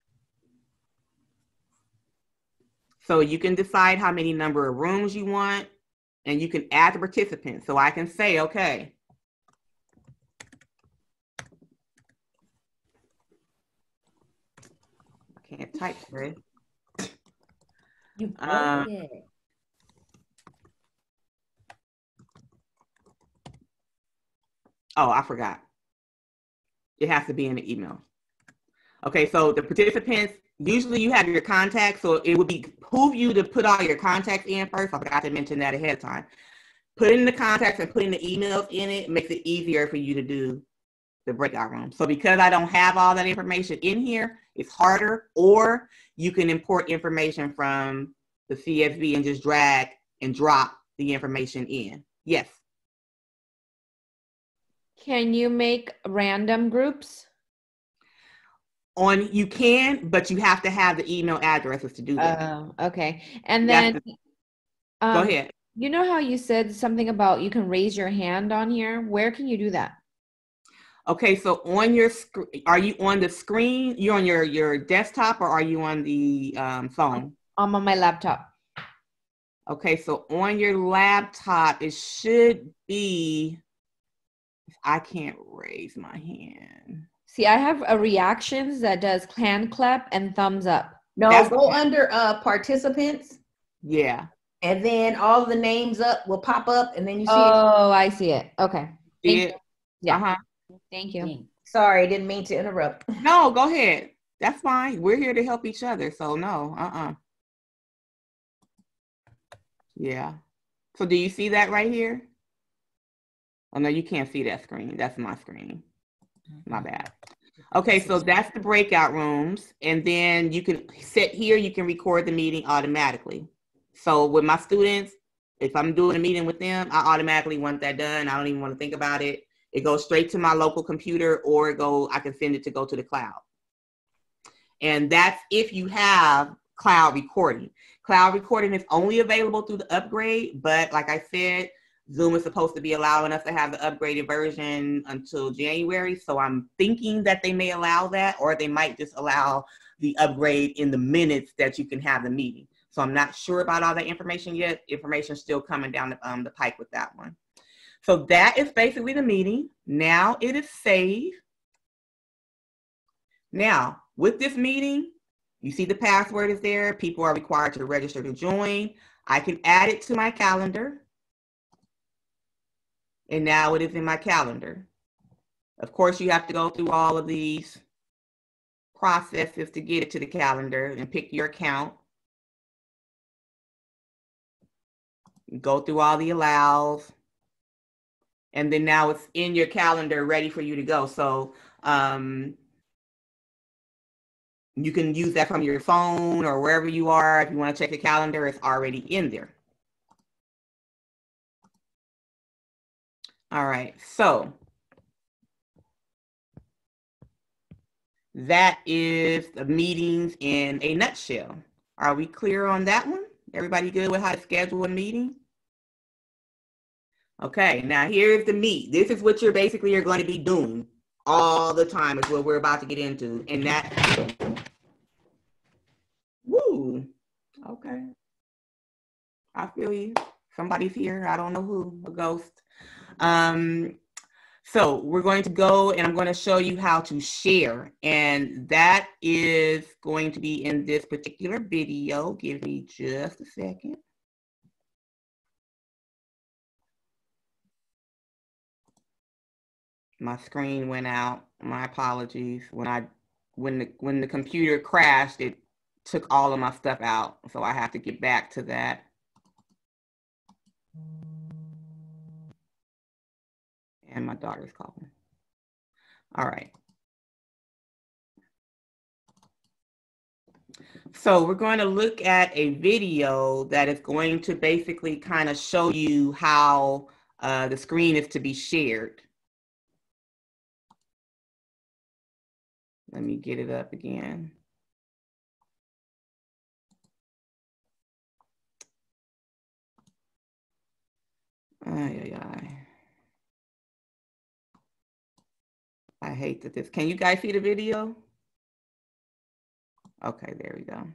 [SPEAKER 1] So you can decide how many number of rooms you want. And you can add the participants. So I can say, okay. I can't type today.
[SPEAKER 2] You broke it.
[SPEAKER 1] Oh, I forgot. It has to be in the email. Okay, so the participants, usually you have your contacts, so it would behoove you to put all your contacts in first. I forgot to mention that ahead of time. Putting the contacts and putting the emails in it makes it easier for you to do the breakout room. So because I don't have all that information in here, it's harder, or you can import information from the CSV and just drag and drop the information in. Yes.
[SPEAKER 2] Can you make random groups?
[SPEAKER 1] You can, but you have to have the email addresses to do that.
[SPEAKER 2] Oh, okay. And then
[SPEAKER 1] go ahead.
[SPEAKER 2] You know how you said something about you can raise your hand on here? Where can you do that?
[SPEAKER 1] Okay, so on your screen, are you on the screen? You're on your desktop, or are you on the phone?
[SPEAKER 2] I'm on my laptop.
[SPEAKER 1] Okay, so on your laptop, it should be, I can't raise my hand.
[SPEAKER 2] See, I have a reactions that does hand clap and thumbs up.
[SPEAKER 5] No, go under participants.
[SPEAKER 1] Yeah.
[SPEAKER 5] And then all the names up will pop up, and then you see
[SPEAKER 2] Oh, I see it. Okay.
[SPEAKER 1] See
[SPEAKER 2] Thank
[SPEAKER 1] it?
[SPEAKER 2] you. Yeah.
[SPEAKER 1] Uh-huh.
[SPEAKER 2] Thank you.
[SPEAKER 5] Sorry, didn't mean to interrupt.
[SPEAKER 1] No, go ahead. That's fine. We're here to help each other. So no, Yeah. So do you see that right here? Oh, no, you can't see that screen. That's my screen. My bad. Okay, so that's the breakout rooms. And then you can sit here, you can record the meeting automatically. So with my students, if I'm doing a meeting with them, I automatically want that done. I don't even want to think about it. It goes straight to my local computer, or I can send it to go to the cloud. And that's if you have cloud recording. Cloud recording is only available through the upgrade, but like I said, Zoom is supposed to be allowing us to have the upgraded version until January. So I'm thinking that they may allow that, or they might just allow the upgrade in the minutes that you can have the meeting. So I'm not sure about all that information yet. Information's still coming down the pike with that one. So that is basically the meeting. Now it is saved. Now, with this meeting, you see the password is there. People are required to register to join. I can add it to my calendar. And now it is in my calendar. Of course, you have to go through all of these processes to get it to the calendar and pick your account. Go through all the allows. And then now it's in your calendar ready for you to go. So you can use that from your phone or wherever you are. If you want to check the calendar, it's already in there. All right, so that is the meetings in a nutshell. Are we clear on that one? Everybody good with how to schedule a meeting? Okay, now here's the meat. This is what you're going to be doing all the time is what we're about to get into. And that, woo, okay. I feel you. Somebody's here. I don't know who, a ghost. So we're going to go and I'm going to show you how to share. And that is going to be in this particular video. Give me just a second. My screen went out. My apologies. When the computer crashed, it took all of my stuff out. So I have to get back to that. And my daughter's calling. All right. So we're going to look at a video that is going to basically kind of show you how the screen is to be shared. Let me get it up again. I hate that this, can you guys see the video? Okay, there we go.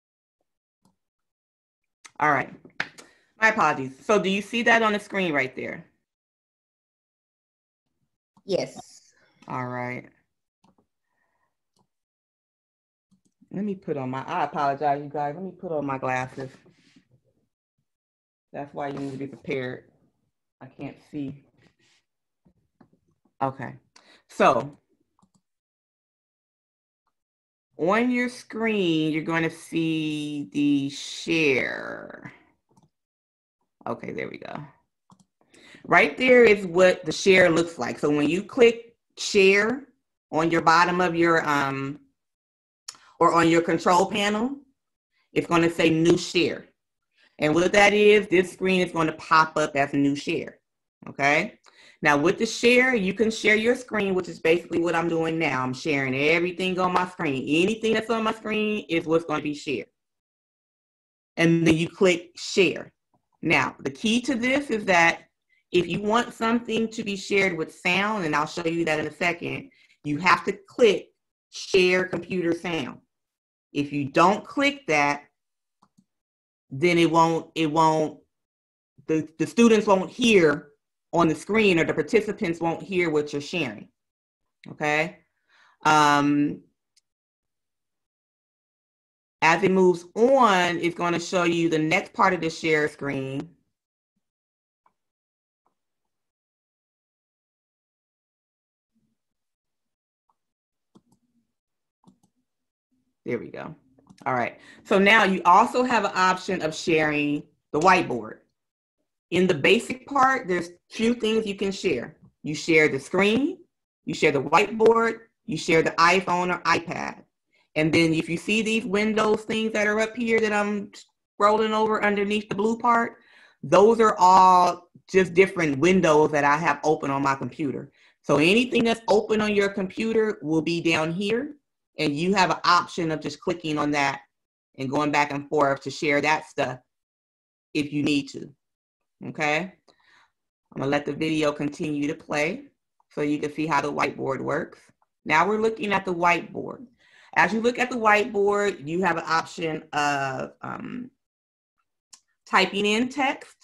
[SPEAKER 1] All right, my apologies. So do you see that on the screen right there?
[SPEAKER 5] Yes.
[SPEAKER 1] All right. Let me put on I apologize, you guys. Let me put on my glasses. That's why you need to be prepared. I can't see. Okay, so on your screen, you're going to see the share. Okay, there we go. Right there is what the share looks like. So when you click share on your bottom of your, or on your control panel, it's going to say new share. And what that is, this screen is going to pop up as a new share. Okay. Now with the share, you can share your screen, which is basically what I'm doing now. I'm sharing everything on my screen. Anything that's on my screen is what's going to be shared. And then you click share. Now, the key to this is that if you want something to be shared with sound, and I'll show you that in a second, you have to click share computer sound. If you don't click that, then the students won't hear on the screen, or the participants won't hear what you're sharing, okay? As it moves on, it's going to show you the next part of the share screen. There we go. All right. So now you also have an option of sharing the whiteboard. In the basic part, there's few things you can share. You share the screen, you share the whiteboard, you share the iPhone or iPad. And then if you see these Windows things that are up here that I'm scrolling over underneath the blue part, those are all just different windows that I have open on my computer. So anything that's open on your computer will be down here, and you have an option of just clicking on that and going back and forth to share that stuff if you need to, okay? I'm gonna let the video continue to play so you can see how the whiteboard works. Now we're looking at the whiteboard. As you look at the whiteboard, you have an option of typing in text.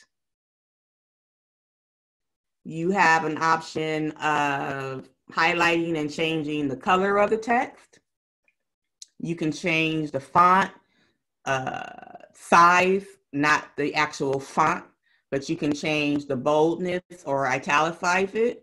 [SPEAKER 1] You have an option of highlighting and changing the color of the text. You can change the font size, not the actual font, but you can change the boldness or italicize it.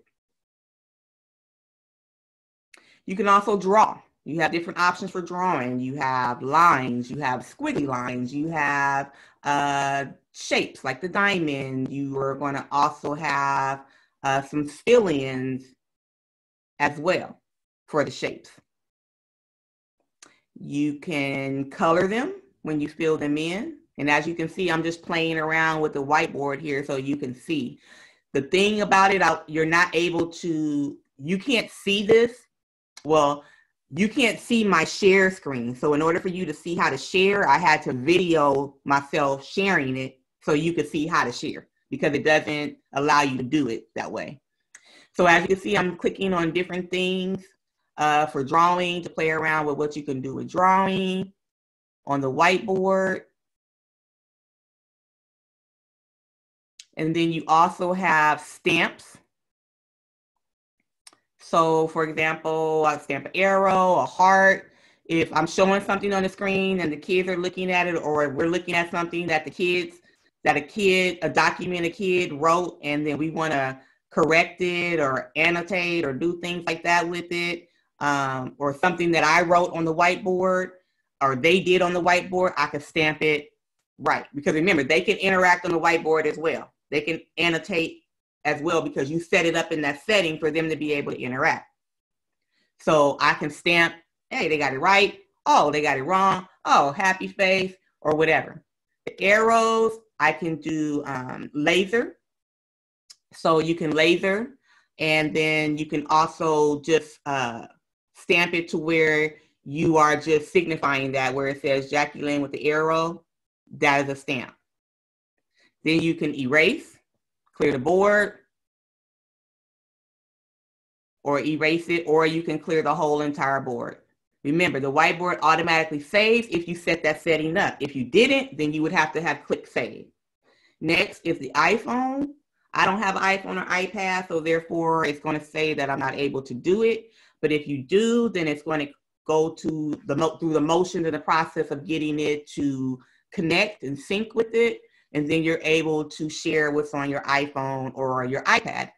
[SPEAKER 1] You can also draw. You have different options for drawing. You have lines, you have squiggly lines, you have shapes like the diamond. You are going to also have some fill-ins as well for the shapes. You can color them when you fill them in. And as you can see, I'm just playing around with the whiteboard here so you can see. The thing about it, you're not able to, you can't see this. Well, you can't see my share screen. So in order for you to see how to share, I had to video myself sharing it so you could see how to share, because it doesn't allow you to do it that way. So as you can see, I'm clicking on different things for drawing, to play around with what you can do with drawing on the whiteboard. And then you also have stamps. So for example, I stamp an arrow, a heart. If I'm showing something on the screen and the kids are looking at it, or we're looking at something that a document a kid wrote, and then we want to correct it or annotate or do things like that with it, or something that I wrote on the whiteboard or they did on the whiteboard, I could stamp it right. Because remember, they can interact on the whiteboard as well. They can annotate as well, because you set it up in that setting for them to be able to interact. So I can stamp, hey, they got it right. Oh, they got it wrong. Oh, happy face, or whatever. The arrows, I can do laser. So you can laser, and then you can also just stamp it to where you are just signifying that, where it says Jackie Lynn with the arrow, that is a stamp. Then you can erase, clear the board, or erase it, or you can clear the whole entire board. Remember, the whiteboard automatically saves if you set that setting up. If you didn't, then you would have to have click save. Next is the iPhone. I don't have an iPhone or iPad, so therefore it's going to say that I'm not able to do it. But if you do, then it's going to go to through the motion and the process of getting it to connect and sync with it. And then you're able to share what's on your iPhone or your iPad.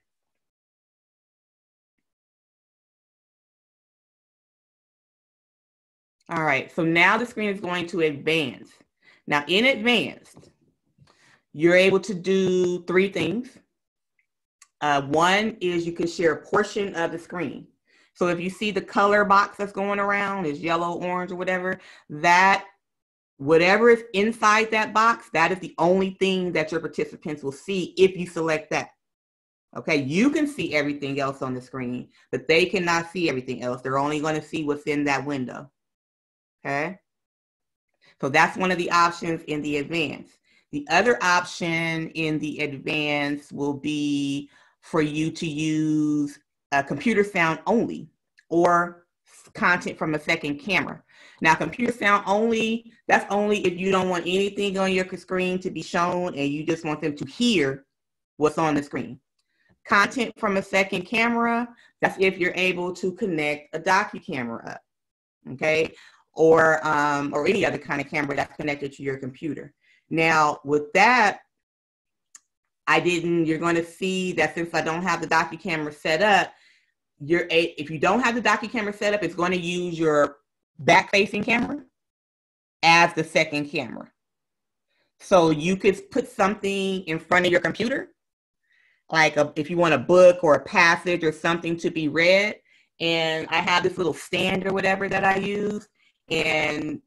[SPEAKER 1] All right, so now the screen is going to advance. Now in advanced, you're able to do three things. One is you can share a portion of the screen. So if you see the color box that's going around, is yellow, orange, or whatever, that whatever is inside that box, that is the only thing that your participants will see if you select that. Okay, you can see everything else on the screen, but they cannot see everything else. They're only going to see what's in that window. Okay, so that's one of the options in the advanced. The other option in the advanced will be for you to use computer sound only, or content from a second camera. Now, computer sound only, that's only if you don't want anything on your screen to be shown and you just want them to hear what's on the screen. Content from a second camera, that's if you're able to connect a docu camera up, okay? Or any other kind of camera that's connected to your computer. Now, with that, you're going to see that since I don't have the docu camera set up, if you don't have the docu camera set up, it's going to use your back-facing camera as the second camera. So you could put something in front of your computer, like if you want a book or a passage or something to be read, and I have this little stand or whatever that I use, and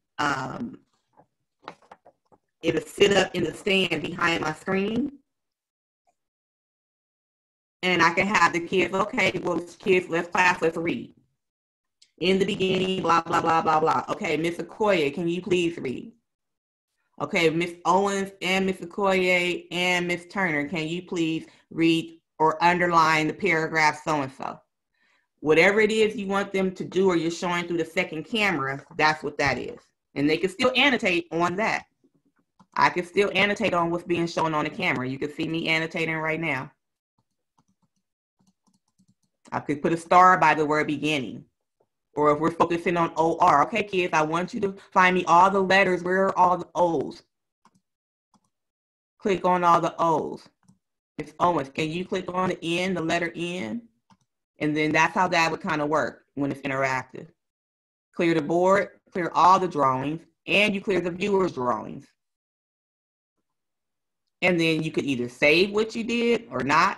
[SPEAKER 1] it'll sit up in the stand behind my screen. And I can have the kids, okay, well, kids, let's read. In the beginning, blah, blah, blah, blah, blah. Okay, Miss Okoye, can you please read? Okay, Miss Owens and Miss Okoye and Miss Turner, can you please read or underline the paragraph so-and-so? Whatever it is you want them to do or you're showing through the second camera, that's what that is. And they can still annotate on that. I can still annotate on what's being shown on the camera. You can see me annotating right now. I could put a star by the word beginning. Or if we're focusing on OR, okay, kids, I want you to find me all the letters. Where are all the O's? Click on all the O's. It's Owens. Can you click on the N, the letter N? And then that's how that would kind of work when it's interactive. Clear the board, clear all the drawings, and you clear the viewer's drawings. And then you could either save what you did or not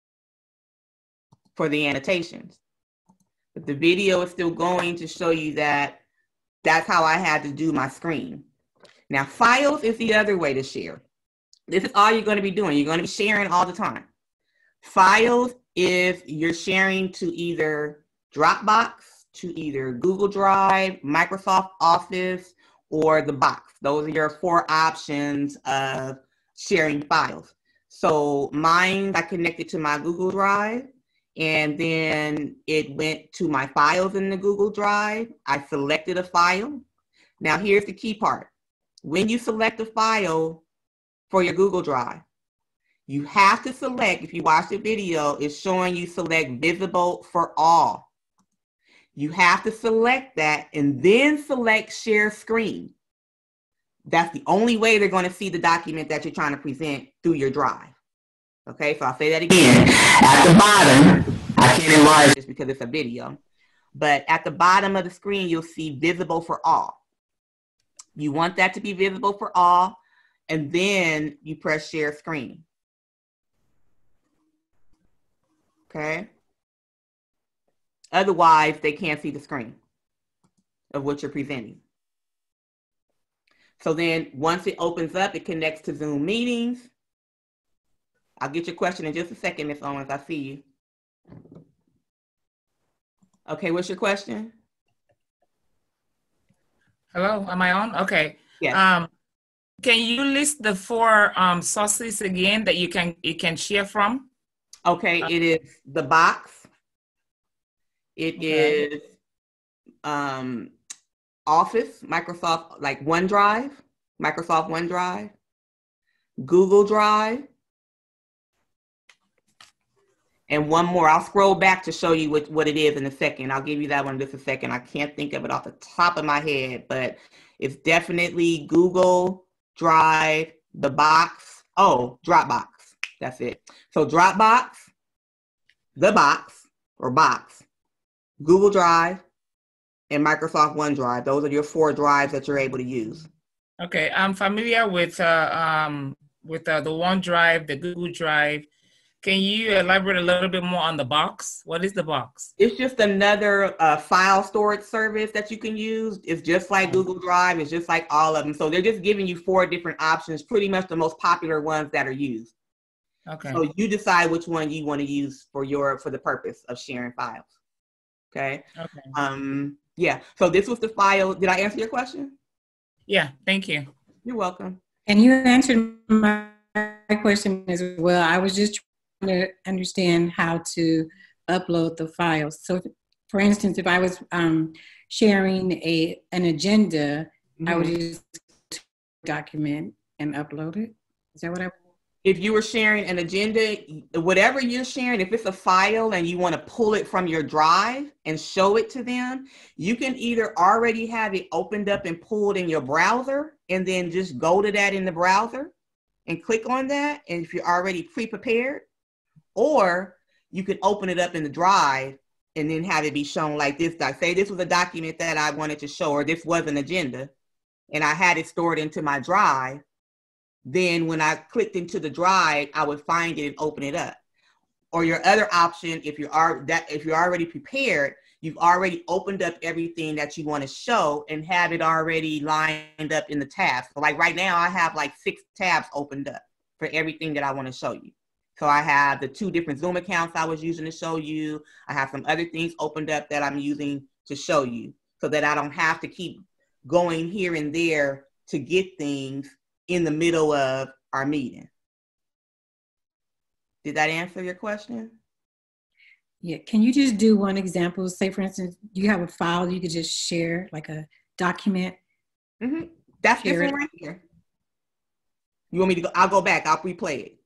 [SPEAKER 1] for the annotations. But the video is still going to show you that that's how I had to do my screen. Now, files is the other way to share. This is all you're going to be doing. You're going to be sharing all the time. Files is you're sharing to either Dropbox, to either Google Drive, Microsoft Office, or the box. Those are your 4 options of sharing files. So mine, I connected to my Google Drive. And then it went to my files in the Google Drive. I selected a file. Now here's the key part. When you select a file for your Google Drive, you have to select, if you watch the video, it's showing you select visible for all. You have to select that and then select share screen. That's the only way they're going to see the document that you're trying to present through your drive. Okay, so I'll say that again. At the bottom, I can't enlarge this because it's a video, but at the bottom of the screen, you'll see visible for all. You want that to be visible for all, and then you press share screen. Okay? Otherwise, they can't see the screen of what you're presenting. So then once it opens up, it connects to Zoom meetings. I'll get your question in just a second, Ms. Owens. I see you. Okay, what's your question?
[SPEAKER 4] Hello, am I on? Okay.
[SPEAKER 1] Yeah.
[SPEAKER 4] Can you list the 4 sources again that you can share from?
[SPEAKER 1] Okay, it is the box. It is Office, Microsoft, like OneDrive, Microsoft OneDrive, Google Drive, and one more. I'll scroll back to show you what it is in a second. I'll give you that one in just a second. I can't think of it off the top of my head, but it's definitely Google Drive, the box. Oh, Dropbox. That's it. So Dropbox, the box, or box, Google Drive, and Microsoft OneDrive. Those are your 4 drives that you're able to use.
[SPEAKER 4] Okay, I'm familiar with the OneDrive, the Google Drive. Can you elaborate a little bit more on the box? What is the box?
[SPEAKER 1] It's just another file storage service that you can use. It's just like Google Drive. It's just like all of them. So they're just giving you 4 different options, pretty much the most popular ones that are used.
[SPEAKER 4] Okay.
[SPEAKER 1] So you decide which one you want to use for the purpose of sharing files. Okay.
[SPEAKER 4] Okay.
[SPEAKER 1] Yeah. So this was the file. Did I answer your question?
[SPEAKER 4] Yeah. Thank you.
[SPEAKER 1] You're welcome.
[SPEAKER 6] And you answered my question as well. I was just trying to understand how to upload the files. So for instance, if I was sharing an agenda, I would just document and upload it. Is that what I?
[SPEAKER 1] If you were sharing an agenda, whatever you're sharing, if it's a file and you want to pull it from your drive and show it to them, you can either already have it opened up and pulled in your browser and then just go to that in the browser and click on that. And if you're already pre-prepared, or you can open it up in the drive and then have it be shown like this. Say this was a document that I wanted to show, or this was an agenda, and I had it stored into my drive. Then when I clicked into the drive, I would find it and open it up. Or your other option, if you're already prepared, you've already opened up everything that you want to show and have it already lined up in the tabs. So like right now, I have like 6 tabs opened up for everything that I want to show you. So I have the 2 different Zoom accounts I was using to show you. I have some other things opened up that I'm using to show you, so that I don't have to keep going here and there to get things in the middle of our meeting. Did that answer your question?
[SPEAKER 6] Yeah, can you just do one example? Say, for instance, you have a file you could just share, like a document.
[SPEAKER 1] That's this one right here. You want me to go? I'll go back. I'll replay it.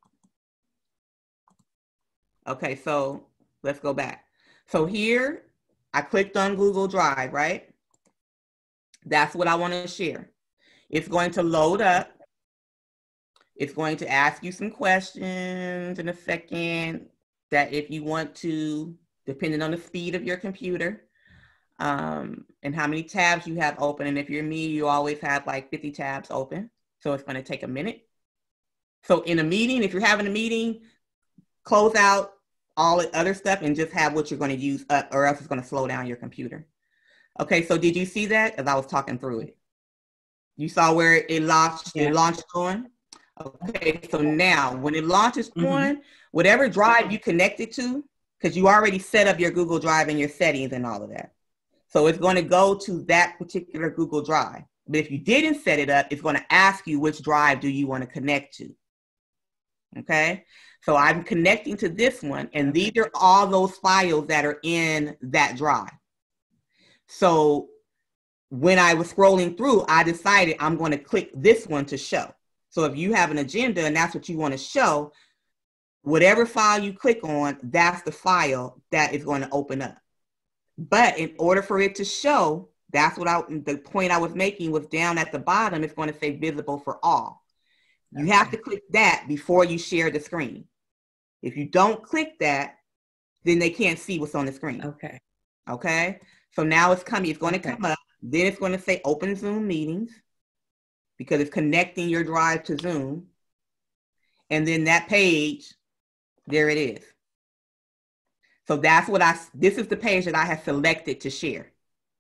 [SPEAKER 1] Okay, so let's go back. So here, I clicked on Google Drive, right? That's what I want to share. It's going to load up. It's going to ask you some questions in a second that if you want to, depending on the speed of your computer, and how many tabs you have open. And if you're me, you always have like 50 tabs open. So it's going to take a minute. So in a meeting, if you're having a meeting, close out all the other stuff and just have what you're going to use up, or else it's going to slow down your computer. Okay, so did you see that as I was talking through it? You saw where it launched, it launched on? Okay, so now when it launches on, whatever drive you connected to, because you already set up your Google Drive and your settings and all of that. So it's going to go to that particular Google Drive. But if you didn't set it up, it's going to ask you which drive do you want to connect to. Okay, so I'm connecting to this one, and these are all those files that are in that drive. So when I was scrolling through, I decided I'm going to click this one to show. So if you have an agenda and that's what you want to show, whatever file you click on, that's the file that is going to open up. But in order for it to show, that's what the point I was making was down at the bottom, it's going to say visible for all. You have to click that before you share the screen. If you don't click that, then they can't see what's on the screen.
[SPEAKER 6] Okay.
[SPEAKER 1] Okay. So now it's coming, it's going to come up. Then it's going to say open Zoom meetings, because it's connecting your drive to Zoom. And then that page, there it is. So that's what this is the page that I have selected to share.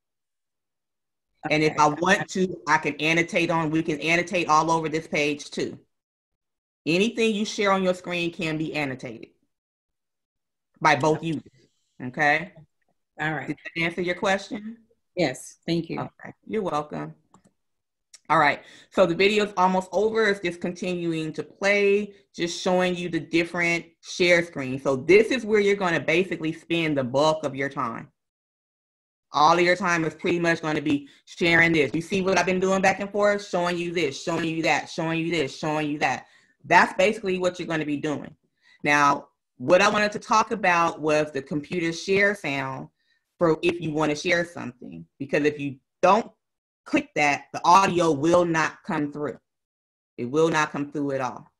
[SPEAKER 1] And if I want to, I can annotate on, we can annotate all over this page too. Anything you share on your screen can be annotated by both users, okay?
[SPEAKER 6] All right.
[SPEAKER 1] Did that answer your question?
[SPEAKER 6] Yes, thank you.
[SPEAKER 1] Okay, you're welcome. All right, so the video is almost over. It's just continuing to play, just showing you the different share screens. So this is where you're going to basically spend the bulk of your time. All of your time is pretty much going to be sharing this. You see what I've been doing back and forth? Showing you this, showing you that, showing you this, showing you that. That's basically what you're going to be doing. Now, what I wanted to talk about was the computer share sound for if you want to share something. Because if you don't click that, the audio will not come through. It will not come through at all.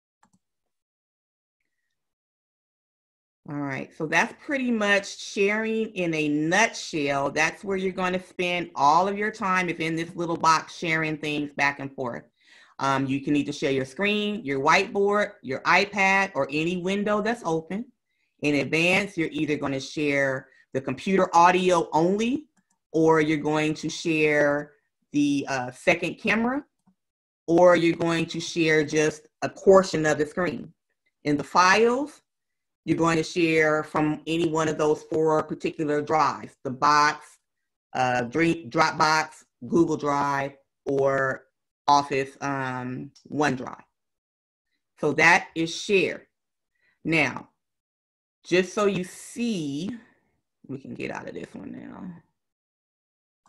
[SPEAKER 1] All right, so that's pretty much sharing in a nutshell. That's where you're going to spend all of your time, if in this little box, sharing things back and forth. You can either share your screen, your whiteboard, your iPad, or any window that's open. In advance, you're either going to share the computer audio only, or you're going to share the second camera, or you're going to share just a portion of the screen. In the files, you're going to share from any one of those 4 particular drives, the box, Dropbox, Google Drive, or Office OneDrive. So that is shared. Now, just so you see, we can get out of this one now.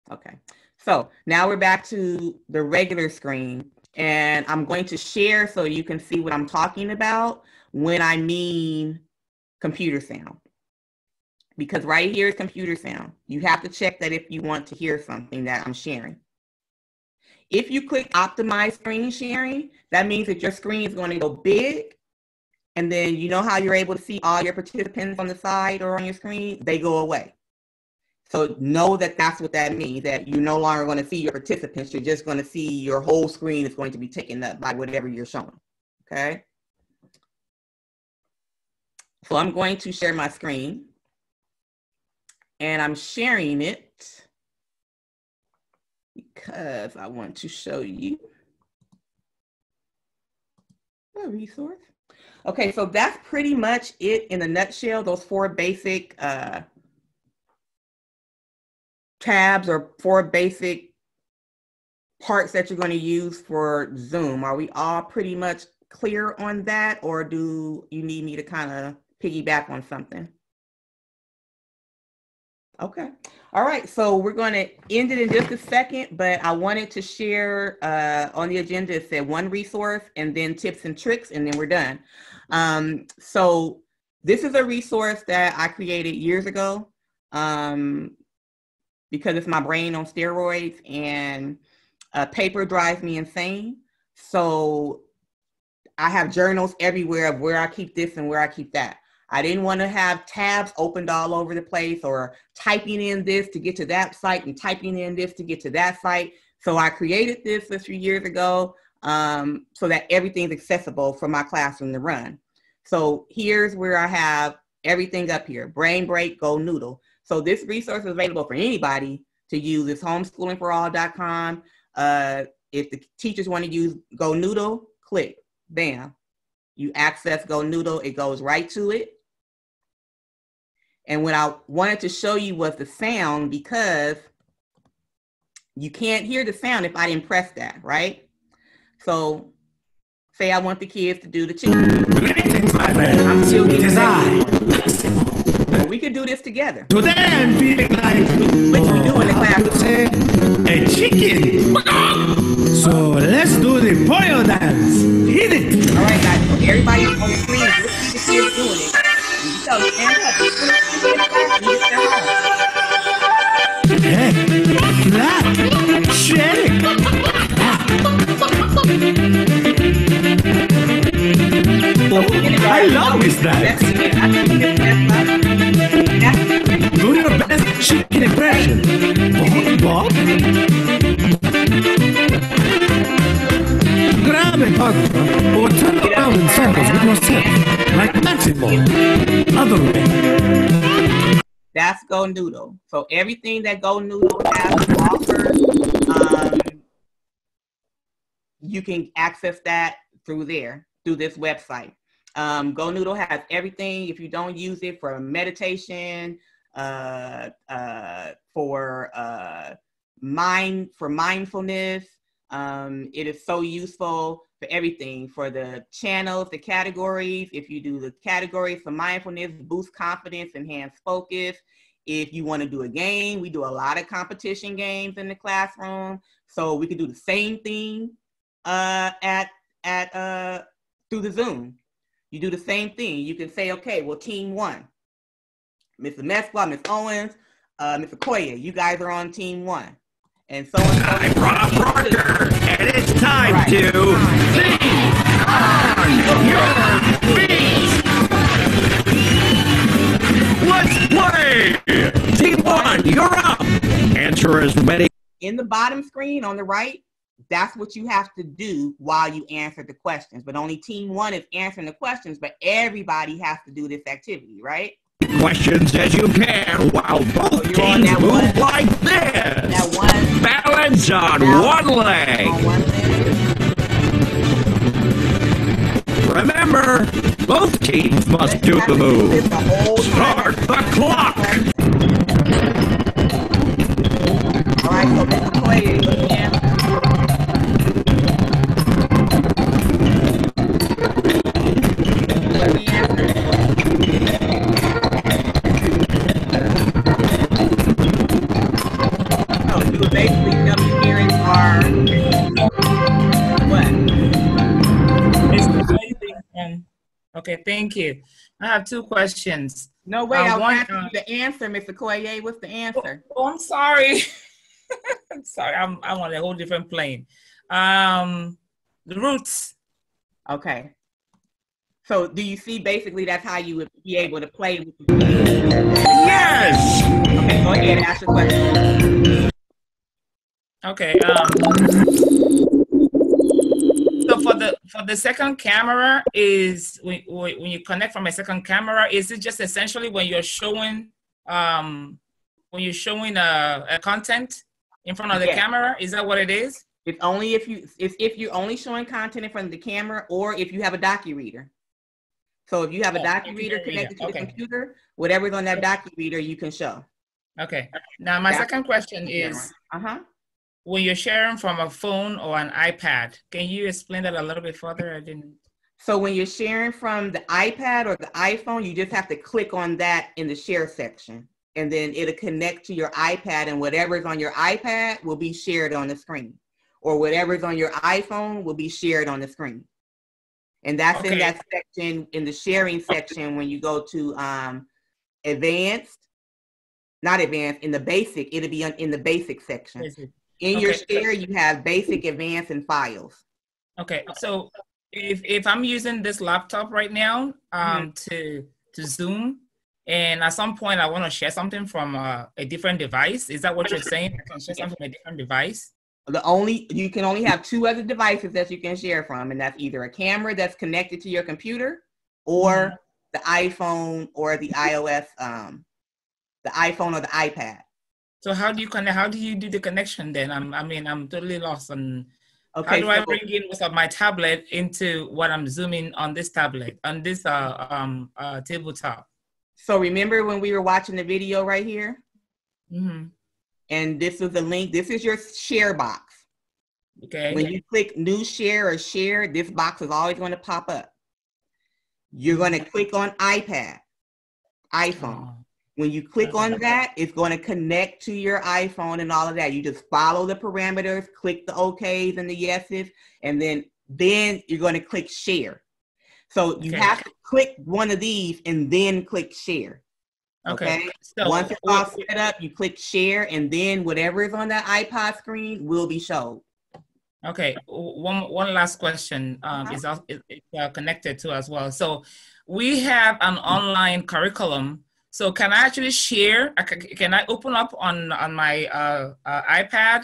[SPEAKER 1] Okay. So now we're back to the regular screen, and I'm going to share so you can see what I'm talking about when I mean computer sound. Because right here is computer sound. You have to check that if you want to hear something that I'm sharing. If you click optimize screen sharing, that means that your screen is going to go big. And then you know how you're able to see all your participants on the side or on your screen? They go away. So know that that's what that means, that you're no longer going to see your participants. You're just going to see your whole screen is going to be taken up by whatever you're showing. Okay. So I'm going to share my screen. And I'm sharing it because I want to show you a resource. Okay, so that's pretty much it in a nutshell, those 4 basic tabs or 4 basic parts that you're going to use for Zoom. Are we all pretty much clear on that, or do you need me to kind of piggyback on something? Okay. All right. So we're going to end it in just a second, but I wanted to share on the agenda, it said 1 resource and then tips and tricks, and then we're done. So this is a resource that I created years ago because it's my brain on steroids, and paper drives me insane. So I have journals everywhere of where I keep this and where I keep that. I didn't want to have tabs opened all over the place or typing in this to get to that site and typing in this to get to that site. So I created this a few years ago so that everything's accessible for my classroom to run. So here's where I have everything up here: Brain Break, Go Noodle. So this resource is available for anybody to use. It's homeschoolingforall.com. If the teachers want to use Go Noodle, click, bam. You access Go Noodle, it goes right to it. And what I wanted to show you was the sound, because you can't hear the sound if I didn't press that, right? So say I want the kids to do the chicken.
[SPEAKER 7] Greetings, my friend.
[SPEAKER 1] I'm still
[SPEAKER 7] It
[SPEAKER 1] getting
[SPEAKER 7] is I.
[SPEAKER 1] We could do this together.
[SPEAKER 7] Today I'm feeling like
[SPEAKER 1] What you do in the classroom?
[SPEAKER 7] a chicken. So let's do the pollo dance. Hit it.
[SPEAKER 1] All right, guys. So everybody on the screen, let's see the kids doing it. You tell them, stand up. You get their home.
[SPEAKER 7] Hey, flat, shake. Oh, I love this dance. Do your best chicken impression. Bob. Grab a partner or turn around in circles with yourself, like Maximo. Other way.
[SPEAKER 1] That's Go Noodle. So everything that Go Noodle has to offer, you can access that through there, through this website. Go Noodle has everything. If you don't use it for meditation, for mindfulness, it is so useful for everything, for the channels, the categories. If you do the categories for mindfulness, boost confidence, enhance focus. If you want to do a game, we do a lot of competition games in the classroom. So we could do the same thing through the Zoom. You do the same thing. You can say, okay, well, team 1, Mr. Mesqua, Ms. Owens, Mr. Koya, you guys are on team 1. And so on.
[SPEAKER 7] I'm Rob Parker, and it's time to sing on your feet. Let's play. Team 1, you're up. Answer is ready.
[SPEAKER 1] In the bottom screen on the right, that's what you have to do while you answer the questions. But only team 1 is answering the questions, but everybody has to do this activity, right?
[SPEAKER 7] Questions as you can while both teams move like this. Balance on one leg. Remember, both teams must do the move. Start the clock.
[SPEAKER 1] All right, so let's play it. Let me answer. Oh, do it.
[SPEAKER 4] Okay, thank you. I have two questions.
[SPEAKER 1] No, wait, I
[SPEAKER 4] one,
[SPEAKER 1] want to you the answer, Mr. Koye. What's the answer?
[SPEAKER 4] Oh, I'm sorry. I'm sorry. I'm on a whole different plane. The roots.
[SPEAKER 1] Okay. So do you see basically that's how you would be able to play with the keys?
[SPEAKER 7] Yes!
[SPEAKER 1] Okay, go ahead and ask your question.
[SPEAKER 4] Okay. So for the second camera is when you connect from a second camera, is it just essentially when you're showing a content in front of the camera? Is that what it is?
[SPEAKER 1] It's only if you're only showing content in front of the camera, or if you have a docu reader. So if you have a docu reader connected to the computer, whatever's on that docu reader you can show.
[SPEAKER 4] Okay. Now my second question is, when you're sharing from a phone or an iPad, can you explain that a little bit further? I didn't.
[SPEAKER 1] So when you're sharing from the iPad or the iPhone, you just have to click on that in the share section, and then it'll connect to your iPad, and whatever's on your iPad will be shared on the screen, or whatever's on your iPhone will be shared on the screen. And that's in that section, in the sharing section, when you go to advanced, not advanced, in the basic, it'll be in the basic section. Basic. In your share, you have basic, advanced, and files. Okay,
[SPEAKER 4] so if I'm using this laptop right now to Zoom, and at some point I want to share something from a different device, is that what you're saying? I can share something from a different device?
[SPEAKER 1] You can only have two other devices that you can share from, and that's either a camera that's connected to your computer, or the iPhone or the iOS, the iPhone or the iPad.
[SPEAKER 4] So how do you connect? How do you do the connection then? I'm totally lost on. How do I bring in what's on my tablet into what I'm zooming on this tablet, on this tabletop?
[SPEAKER 1] So remember when we were watching the video right here? And this is the link. This is your share box.
[SPEAKER 4] Okay.
[SPEAKER 1] When you click new share or share, this box is always going to pop up. You're going to click on iPad, iPhone. When you click on that, it's going to connect to your iPhone and all of that. You just follow the parameters, click the OKs and the yeses, and then you're going to click share. So you have to click one of these and then click share. Okay. So once it's all set up, you click share, and then whatever is on that iPod screen will be shown.
[SPEAKER 4] Okay. One last question is connected to as well. So we have an online curriculum. So can I actually share? Can I open up on my iPad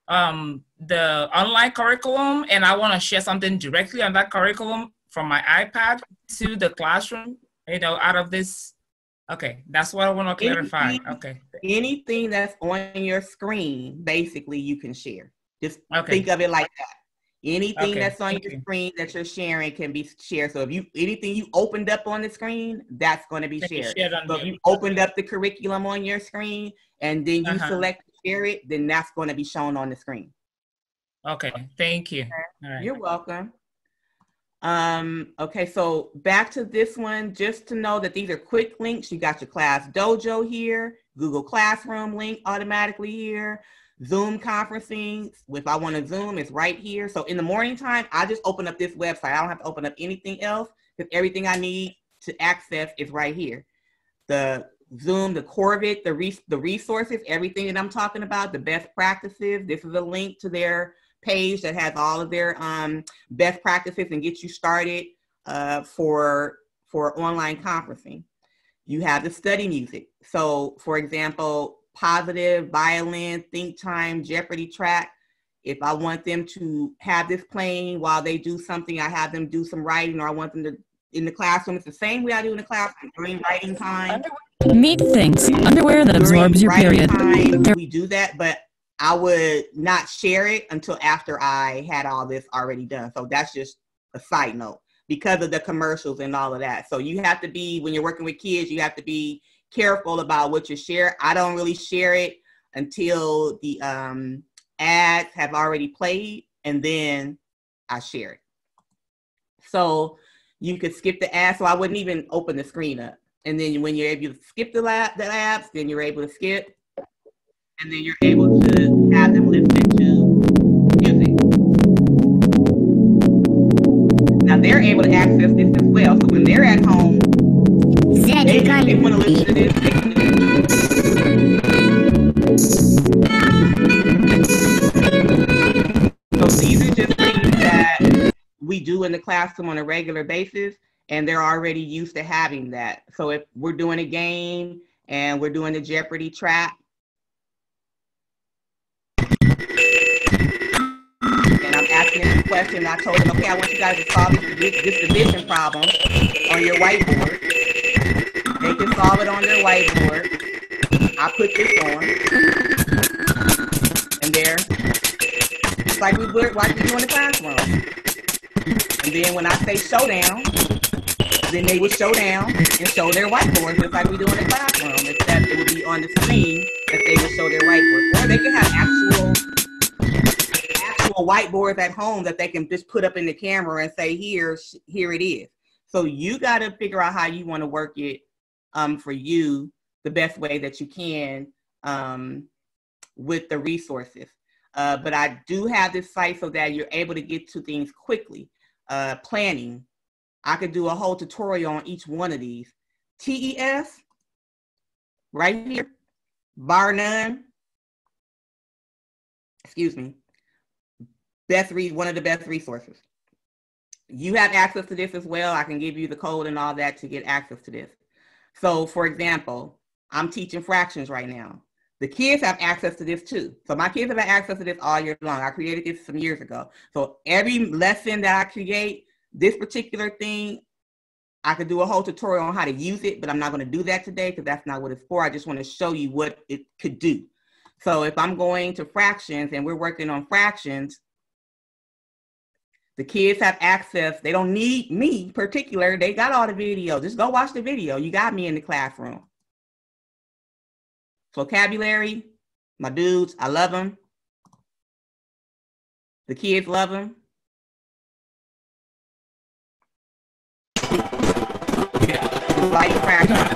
[SPEAKER 4] the online curriculum, and I want to share something directly on that curriculum from my iPad to the classroom? Out of this. Okay, that's what I want to clarify.
[SPEAKER 1] Anything that's on your screen, basically, you can share. Just think of it like that. Anything that's on your screen that you're sharing can be shared. So if anything you opened up on the screen, that's going to be shared. So if you opened up the curriculum on your screen and then you select share it, then that's going to be shown on the screen.
[SPEAKER 4] Okay, thank you.
[SPEAKER 1] All right. You're welcome. Okay, so back to this one, just to know that these are quick links. You got your Class Dojo here, Google Classroom link automatically here. Zoom conferencing, if I want to Zoom, it's right here. So in the morning time, I just open up this website. I don't have to open up anything else, because everything I need to access is right here. The Zoom, the core of it, the resources, everything that I'm talking about, the best practices. This is a link to their page that has all of their best practices and get you started for online conferencing. You have the study music. So for example, Positive, Violin, Think Time, Jeopardy track. If I want them to have this playing while they do something, I have them do some writing, or I want them to, in the classroom, it's the same way I do in the classroom during writing time.
[SPEAKER 8] Meat things, underwear that absorbs your period.
[SPEAKER 1] Time, we do that, but I would not share it until after I had all this already done. So that's just a side note because of the commercials and all of that. So you have to be, when you're working with kids, you have to be careful about what you share. I don't really share it until the ads have already played, and then I share it. So you could skip the ads. So I wouldn't even open the screen up. And then when you're able to skip the ads, then you're able to skip. And then you're able to have them listen to music. Now they're able to access this as well. So when they're at home, they want to listen to this. They can do it. So these are just things that we do in the classroom on a regular basis, and they're already used to having that. So if we're doing a game and we're doing the Jeopardy trap, and I'm asking them a question, I told them, okay, I want you guys to solve this division problem on your whiteboard. They can solve it on their whiteboard. I put this on, and there, it's like we do in the classroom. And then when I say showdown, then they would show down and show their whiteboard, just like we do in the classroom, except it would be on the screen that they would show their whiteboard. Or they can have actual whiteboards at home that they can just put up in the camera and say, here it is. So you got to figure out how you want to work it for you the best way that you can with the resources. But I do have this site so that you're able to get to things quickly. Planning. I could do a whole tutorial on each one of these. TES, right here, bar none. Excuse me. One of the best resources. You have access to this as well. I can give you the code and all that to get access to this. So for example, I'm teaching fractions right now. The kids have access to this too. So my kids have had access to this all year long. I created this some years ago. So every lesson that I create, this particular thing, I could do a whole tutorial on how to use it, but I'm not going to do that today because that's not what it's for. I just want to show you what it could do. So if I'm going to fractions and we're working on fractions, the kids have access. They don't need me particular. They got all the video. Just go watch the video. You got me in the classroom. Vocabulary, my dudes, I love them. The kids love them. Like fractions.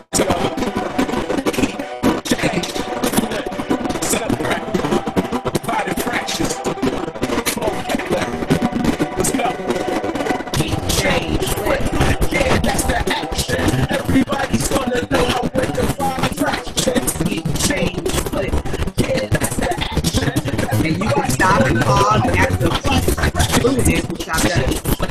[SPEAKER 7] Everybody's gonna know how to define fractions. Change, split, yeah, that's the action.
[SPEAKER 1] And you can stop and pause and actually do this, which I've done.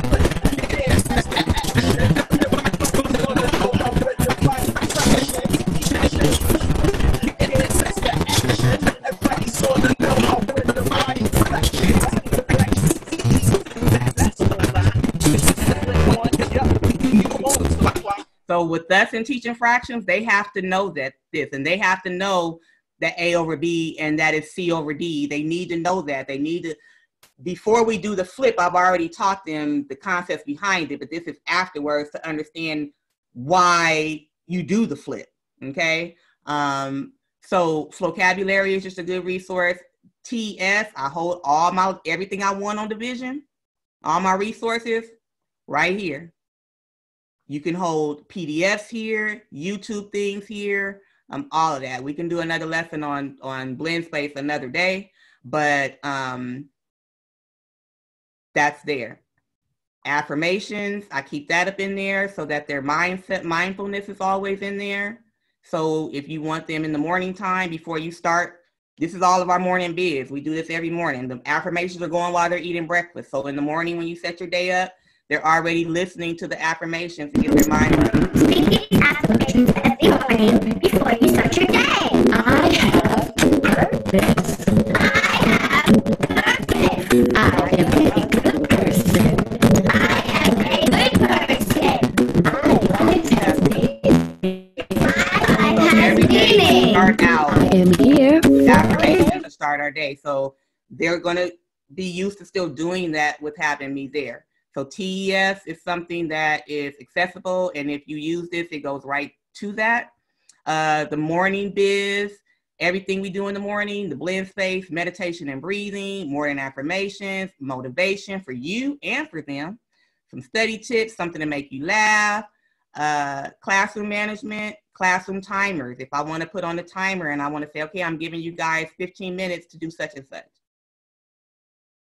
[SPEAKER 1] So with us in teaching fractions, they have to know that this, and they have to know that A over B and that is C over D. They need to know that. They need to, before we do the flip, I've already taught them the concepts behind it, but this is afterwards to understand why you do the flip, okay? So vocabulary is just a good resource. TS, I hold everything I want on division, all my resources right here. You can hold PDFs here, YouTube things here, all of that. We can do another lesson on blend space another day, but that's there. Affirmations, I keep that up in there so that their mindfulness is always in there. So if you want them in the morning time before you start, this is all of our morning biz. We do this every morning. The affirmations are going while they're eating breakfast. So in the morning when you set your day up, they're already listening to the affirmations to get their mind right.
[SPEAKER 9] Speak these affirmations every morning before you start your day. I have purpose. I have purpose. I am a good person. I am a good person. I like healthy. I have
[SPEAKER 1] Every day we start out.
[SPEAKER 8] I am here.
[SPEAKER 1] With affirmations to start our day. So they're going to be used to still doing that with having me there. So TES is something that is accessible, and if you use this, it goes right to that. The morning biz, everything we do in the morning, the blend space, meditation and breathing, morning affirmations, motivation for you and for them, some study tips, something to make you laugh, classroom management, classroom timers. If I want to put on the timer and I want to say, okay, I'm giving you guys 15 minutes to do such and such.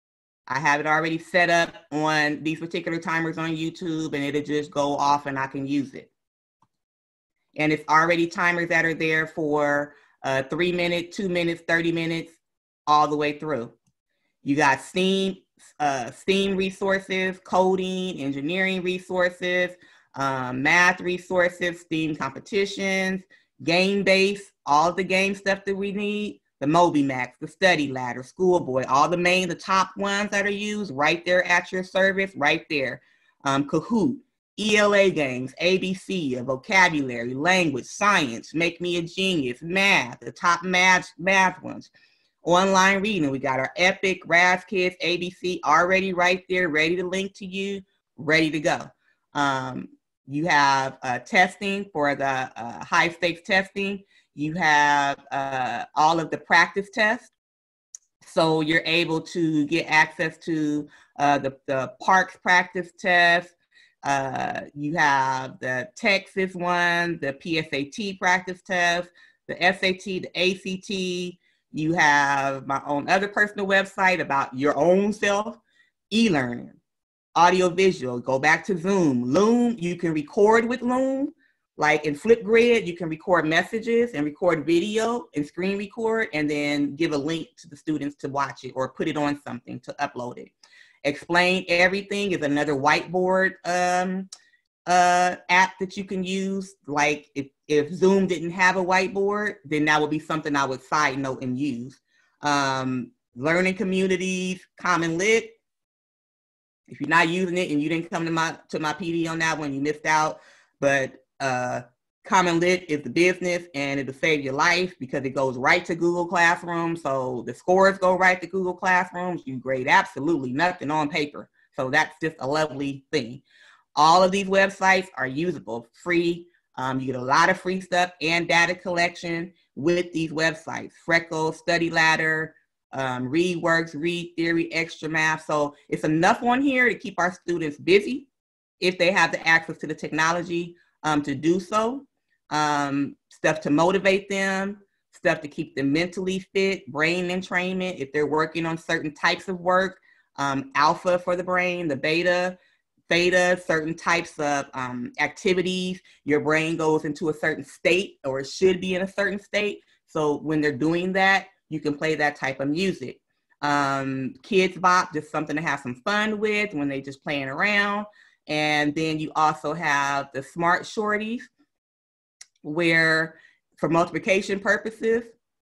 [SPEAKER 1] I have it already set up on these particular timers on YouTube, and it'll just go off and I can use it. And it's already timers that are there for 3 minutes, 2 minutes, 30 minutes, all the way through. You got STEAM resources, coding, engineering resources, math resources, STEAM competitions, game-based, all the game stuff that we need. The MobiMax, the Study Ladder, Schoolboy, all the top ones that are used right there at your service, right there. Kahoot, ELA games, ABC, vocabulary, language, science, Make Me a Genius, math, the top math ones. Online reading, we got our Epic, Raz Kids, ABC already right there, ready to link to you, ready to go. You have testing for the high stakes testing. You have all of the practice tests. So you're able to get access to the Parks practice test. You have the Texas one, the PSAT practice test, the SAT, the ACT. You have my own other personal website about your own self, e-learning, audio visual, go back to Zoom. Loom, you can record with Loom. Like in Flipgrid, you can record messages and record video and screen record and then give a link to the students to watch it or put it on something to upload it. Explain Everything is another whiteboard app that you can use. Like if Zoom didn't have a whiteboard, then that would be something I would side note and use. Learning communities, Common Lit. If you're not using it and you didn't come to my PD on that one, you missed out. But Common Lit is the business, and it'll save your life because it goes right to Google Classroom. So the scores go right to Google Classrooms. You grade absolutely nothing on paper. So that's just a lovely thing. All of these websites are usable, free. You get a lot of free stuff and data collection with these websites. Freckle, Study Ladder, ReadWorks, Read Theory, Extra Math. So it's enough on here to keep our students busy if they have the access to the technology to do so. Stuff to motivate them, stuff to keep them mentally fit, brain entrainment if they're working on certain types of work, alpha for the brain, the beta, theta, certain types of activities. Your brain goes into a certain state, or it should be in a certain state. So when they're doing that, you can play that type of music. Kids Bop, just something to have some fun with when they're just playing around. And then you also have the Smart Shorties, where for multiplication purposes.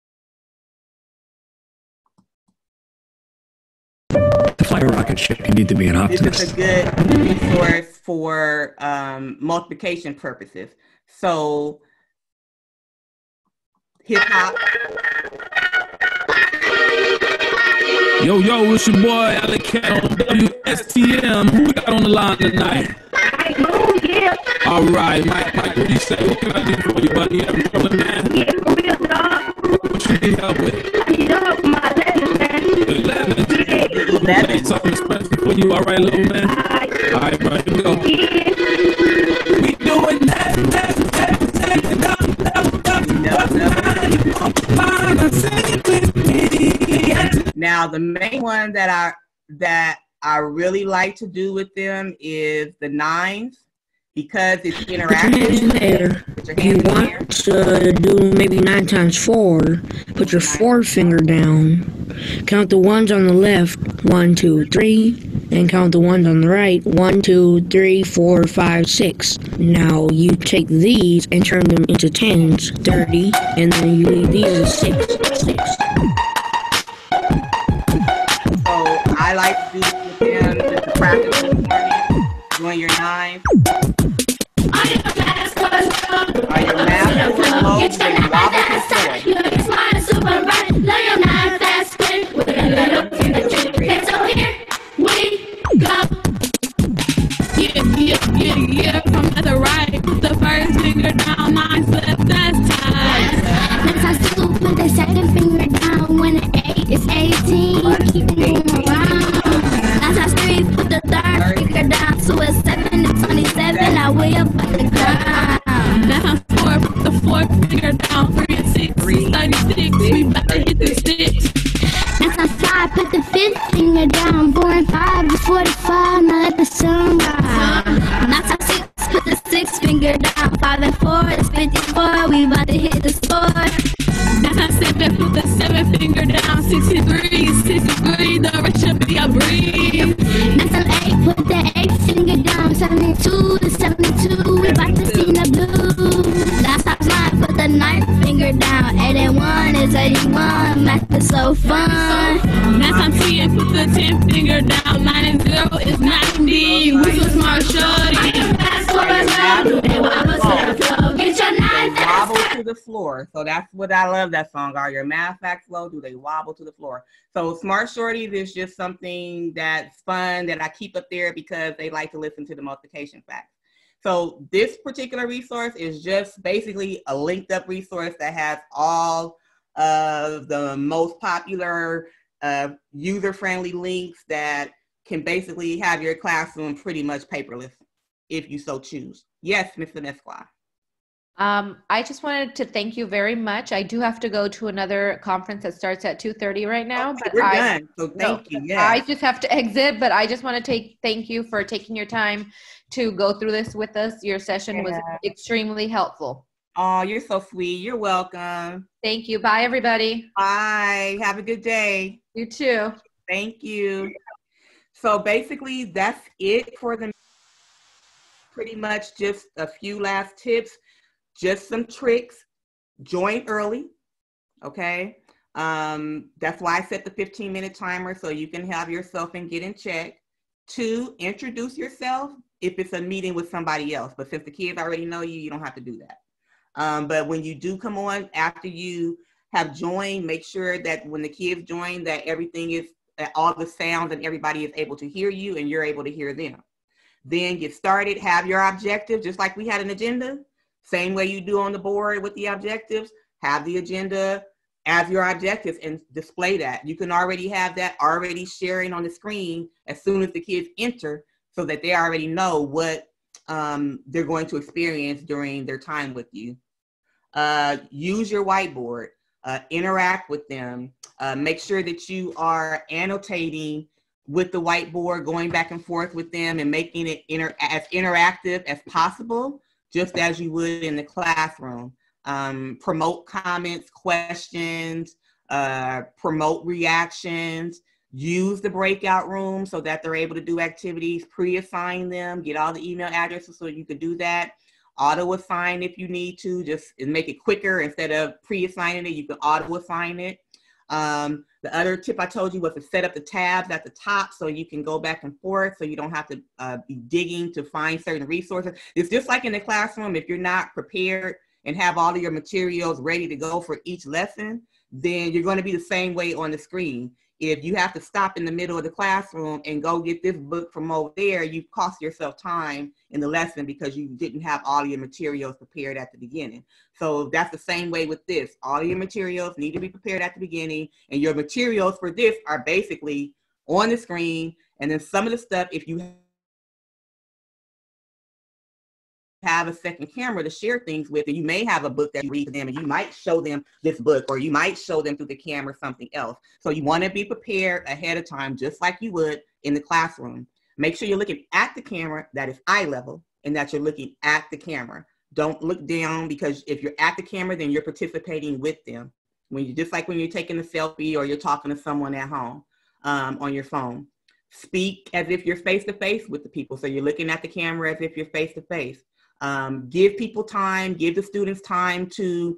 [SPEAKER 7] To fly a rocket ship, you need to be an optimist.
[SPEAKER 1] This is a good resource for multiplication purposes. So hip hop.
[SPEAKER 10] Yo, it's your boy Alec on WSTM. Who we got on the line tonight? All right, Mike, what do you say? What can I do for you, buddy? You having trouble, man? Yeah, for real, dog. What you need help with? I need help with my 11, man. 11? Yeah. Something special for you, all right, little man? All right, bro, here we go. Yeah. We doing that.
[SPEAKER 1] Now, the main one that I really like to do with them is the 9s, because it's interactive.
[SPEAKER 11] If you want to do maybe 9 times 4, put your forefinger down, count the ones on the left, 1, 2, 3, and count the ones on the right, 1, 2, 3, 4, 5, 6. Now you take these and turn them into 10s, 30, and then you leave these as 6.
[SPEAKER 1] I like to do this with them, just to practice in the morning, doing your 9s. Are your math super low? Then wobble to 4. You're smart and super bright. Learn your 9 fast, quick, with a little bit of trick. So here we go.
[SPEAKER 12] Yeah, from left to right. The first finger down, 9 left, that's time.
[SPEAKER 9] Next I scoop, put the second finger down. When the 8 is 18, keep moving around. Next I 3, put the third finger down. So it's 7 to 27, I way up on the ground.
[SPEAKER 12] Now 4, put the 4th finger down. 3 and 6, 36, we about to hit the 6.
[SPEAKER 9] Next I 5, put the 5th finger down. Boom. finger down, 5 and 4 is 54. We about to hit the score.
[SPEAKER 12] As I step and put the 7 finger down, 63, 63, the rest of me I breathe.
[SPEAKER 9] As I'm 8, put the 8 finger down, 72 to 72. We about to see the blue. Last stop line, put the 9th finger down, 8 and 1 is 81. Math is so fun.
[SPEAKER 12] As I'm 10, put the 10 finger down, 9 and 0 is 90. We so smart, shorty.
[SPEAKER 9] Get your 9
[SPEAKER 1] wobble to the floor. So that's what I love that song. Are your math facts low? Do they wobble to the floor? So Smart Shorties is just something that's fun that I keep up there because they like to listen to the multiplication facts. So this particular resource is just basically a linked up resource that has all of the most popular user-friendly links that can basically have your classroom pretty much paperless if you so choose. Yes, Mr. Mesqua.
[SPEAKER 2] I just wanted to thank you very much. I do have to go to another conference that starts at 2:30 right now.
[SPEAKER 1] Okay,
[SPEAKER 2] but
[SPEAKER 1] we're done. So thank you. Yes.
[SPEAKER 2] I just have to exit, but I just want to thank you for taking your time to go through this with us. Your session was extremely helpful.
[SPEAKER 1] Oh, you're so sweet. You're welcome.
[SPEAKER 2] Thank you. Bye, everybody.
[SPEAKER 1] Bye. Have a good day.
[SPEAKER 2] You too.
[SPEAKER 1] Thank you. So basically, that's it for the pretty much just a few last tips. Just some tricks. Join early, okay? That's why I set the 15-minute timer so you can have yourself and get in check. 2, introduce yourself if it's a meeting with somebody else. But since the kids already know you, you don't have to do that. But when you do come on after you have joined, make sure that when the kids join that everything is, all the sounds and everybody is able to hear you and you're able to hear them. Then get started, have your objective, just like we had an agenda. Same way you do on the board with the objectives, have the agenda as your objectives and display that. You can already have that already sharing on the screen as soon as the kids enter so that they already know what they're going to experience during their time with you. Use your whiteboard, interact with them, make sure that you are annotating with the whiteboard, going back and forth with them and making it as interactive as possible, just as you would in the classroom. Promote comments, questions, promote reactions, use the breakout room so that they're able to do activities, pre-assign them, get all the email addresses so you can do that. Auto-assign if you need to, just make it quicker. Instead of pre-assigning it, you can auto-assign it. The other tip I told you was to set up the tabs at the top so you can go back and forth so you don't have to be digging to find certain resources. It's just like in the classroom, if you're not prepared and have all of your materials ready to go for each lesson, then you're going to be the same way on the screen. If you have to stop in the middle of the classroom and go get this book from over there, you've cost yourself time in the lesson because you didn't have all your materials prepared at the beginning. So that's the same way with this. All your materials need to be prepared at the beginning, and your materials for this are basically on the screen. And then some of the stuff, if you have a second camera to share things with, and you may have a book that you read to them and you might show them this book, or you might show them through the camera something else. So you want to be prepared ahead of time, just like you would in the classroom. Make sure you're looking at the camera, that is eye level, and that you're looking at the camera. Don't look down, because if you're at the camera, then you're participating with them. When you, just like when you're taking a selfie or you're talking to someone at home on your phone. Speak as if you're face-to-face with the people. So you're looking at the camera as if you're face-to-face. Give people time, give the students time to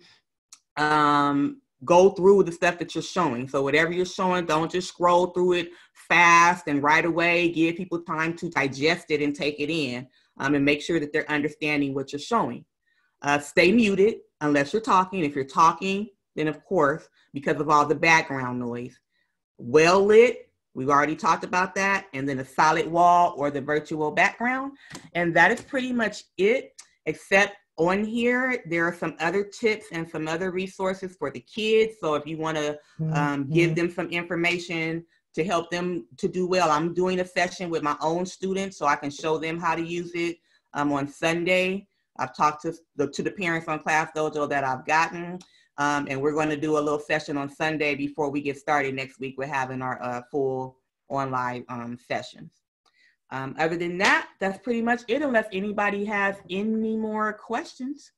[SPEAKER 1] go through the stuff that you're showing. So whatever you're showing, don't just scroll through it fast and right away. Give people time to digest it and take it in, and make sure that they're understanding what you're showing. Stay muted unless you're talking. If you're talking, then of course, because of all the background noise. Well lit, we've already talked about that. And then a solid wall or the virtual background. And that is pretty much it, except on here, there are some other tips and some other resources for the kids. So if you want to give them some information to help them to do well, I'm doing a session with my own students so I can show them how to use it on Sunday. I've talked to the parents on Class Dojo that I've gotten. And we're going to do a little session on Sunday before we get started next week. We're having our full online sessions. Other than that, that's pretty much it, unless anybody has any more questions.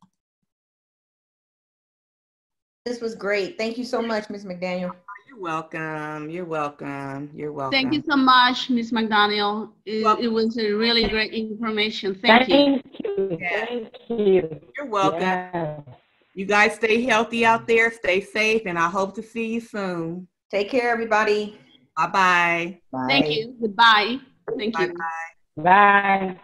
[SPEAKER 5] This was great. Thank you so much, Ms. McDaniel.
[SPEAKER 1] You're welcome. You're welcome. You're welcome.
[SPEAKER 3] Thank you so much, Ms. McDaniel. It was a really great information. Thank you.
[SPEAKER 1] Yeah.
[SPEAKER 9] Thank you.
[SPEAKER 1] You're welcome.
[SPEAKER 9] Yeah.
[SPEAKER 1] You guys stay healthy out there, stay safe, and I hope to see you soon.
[SPEAKER 5] Take care, everybody.
[SPEAKER 1] Bye-bye.
[SPEAKER 5] Bye.
[SPEAKER 3] Thank you. Goodbye. Thank you.
[SPEAKER 1] Bye-bye.
[SPEAKER 9] Bye.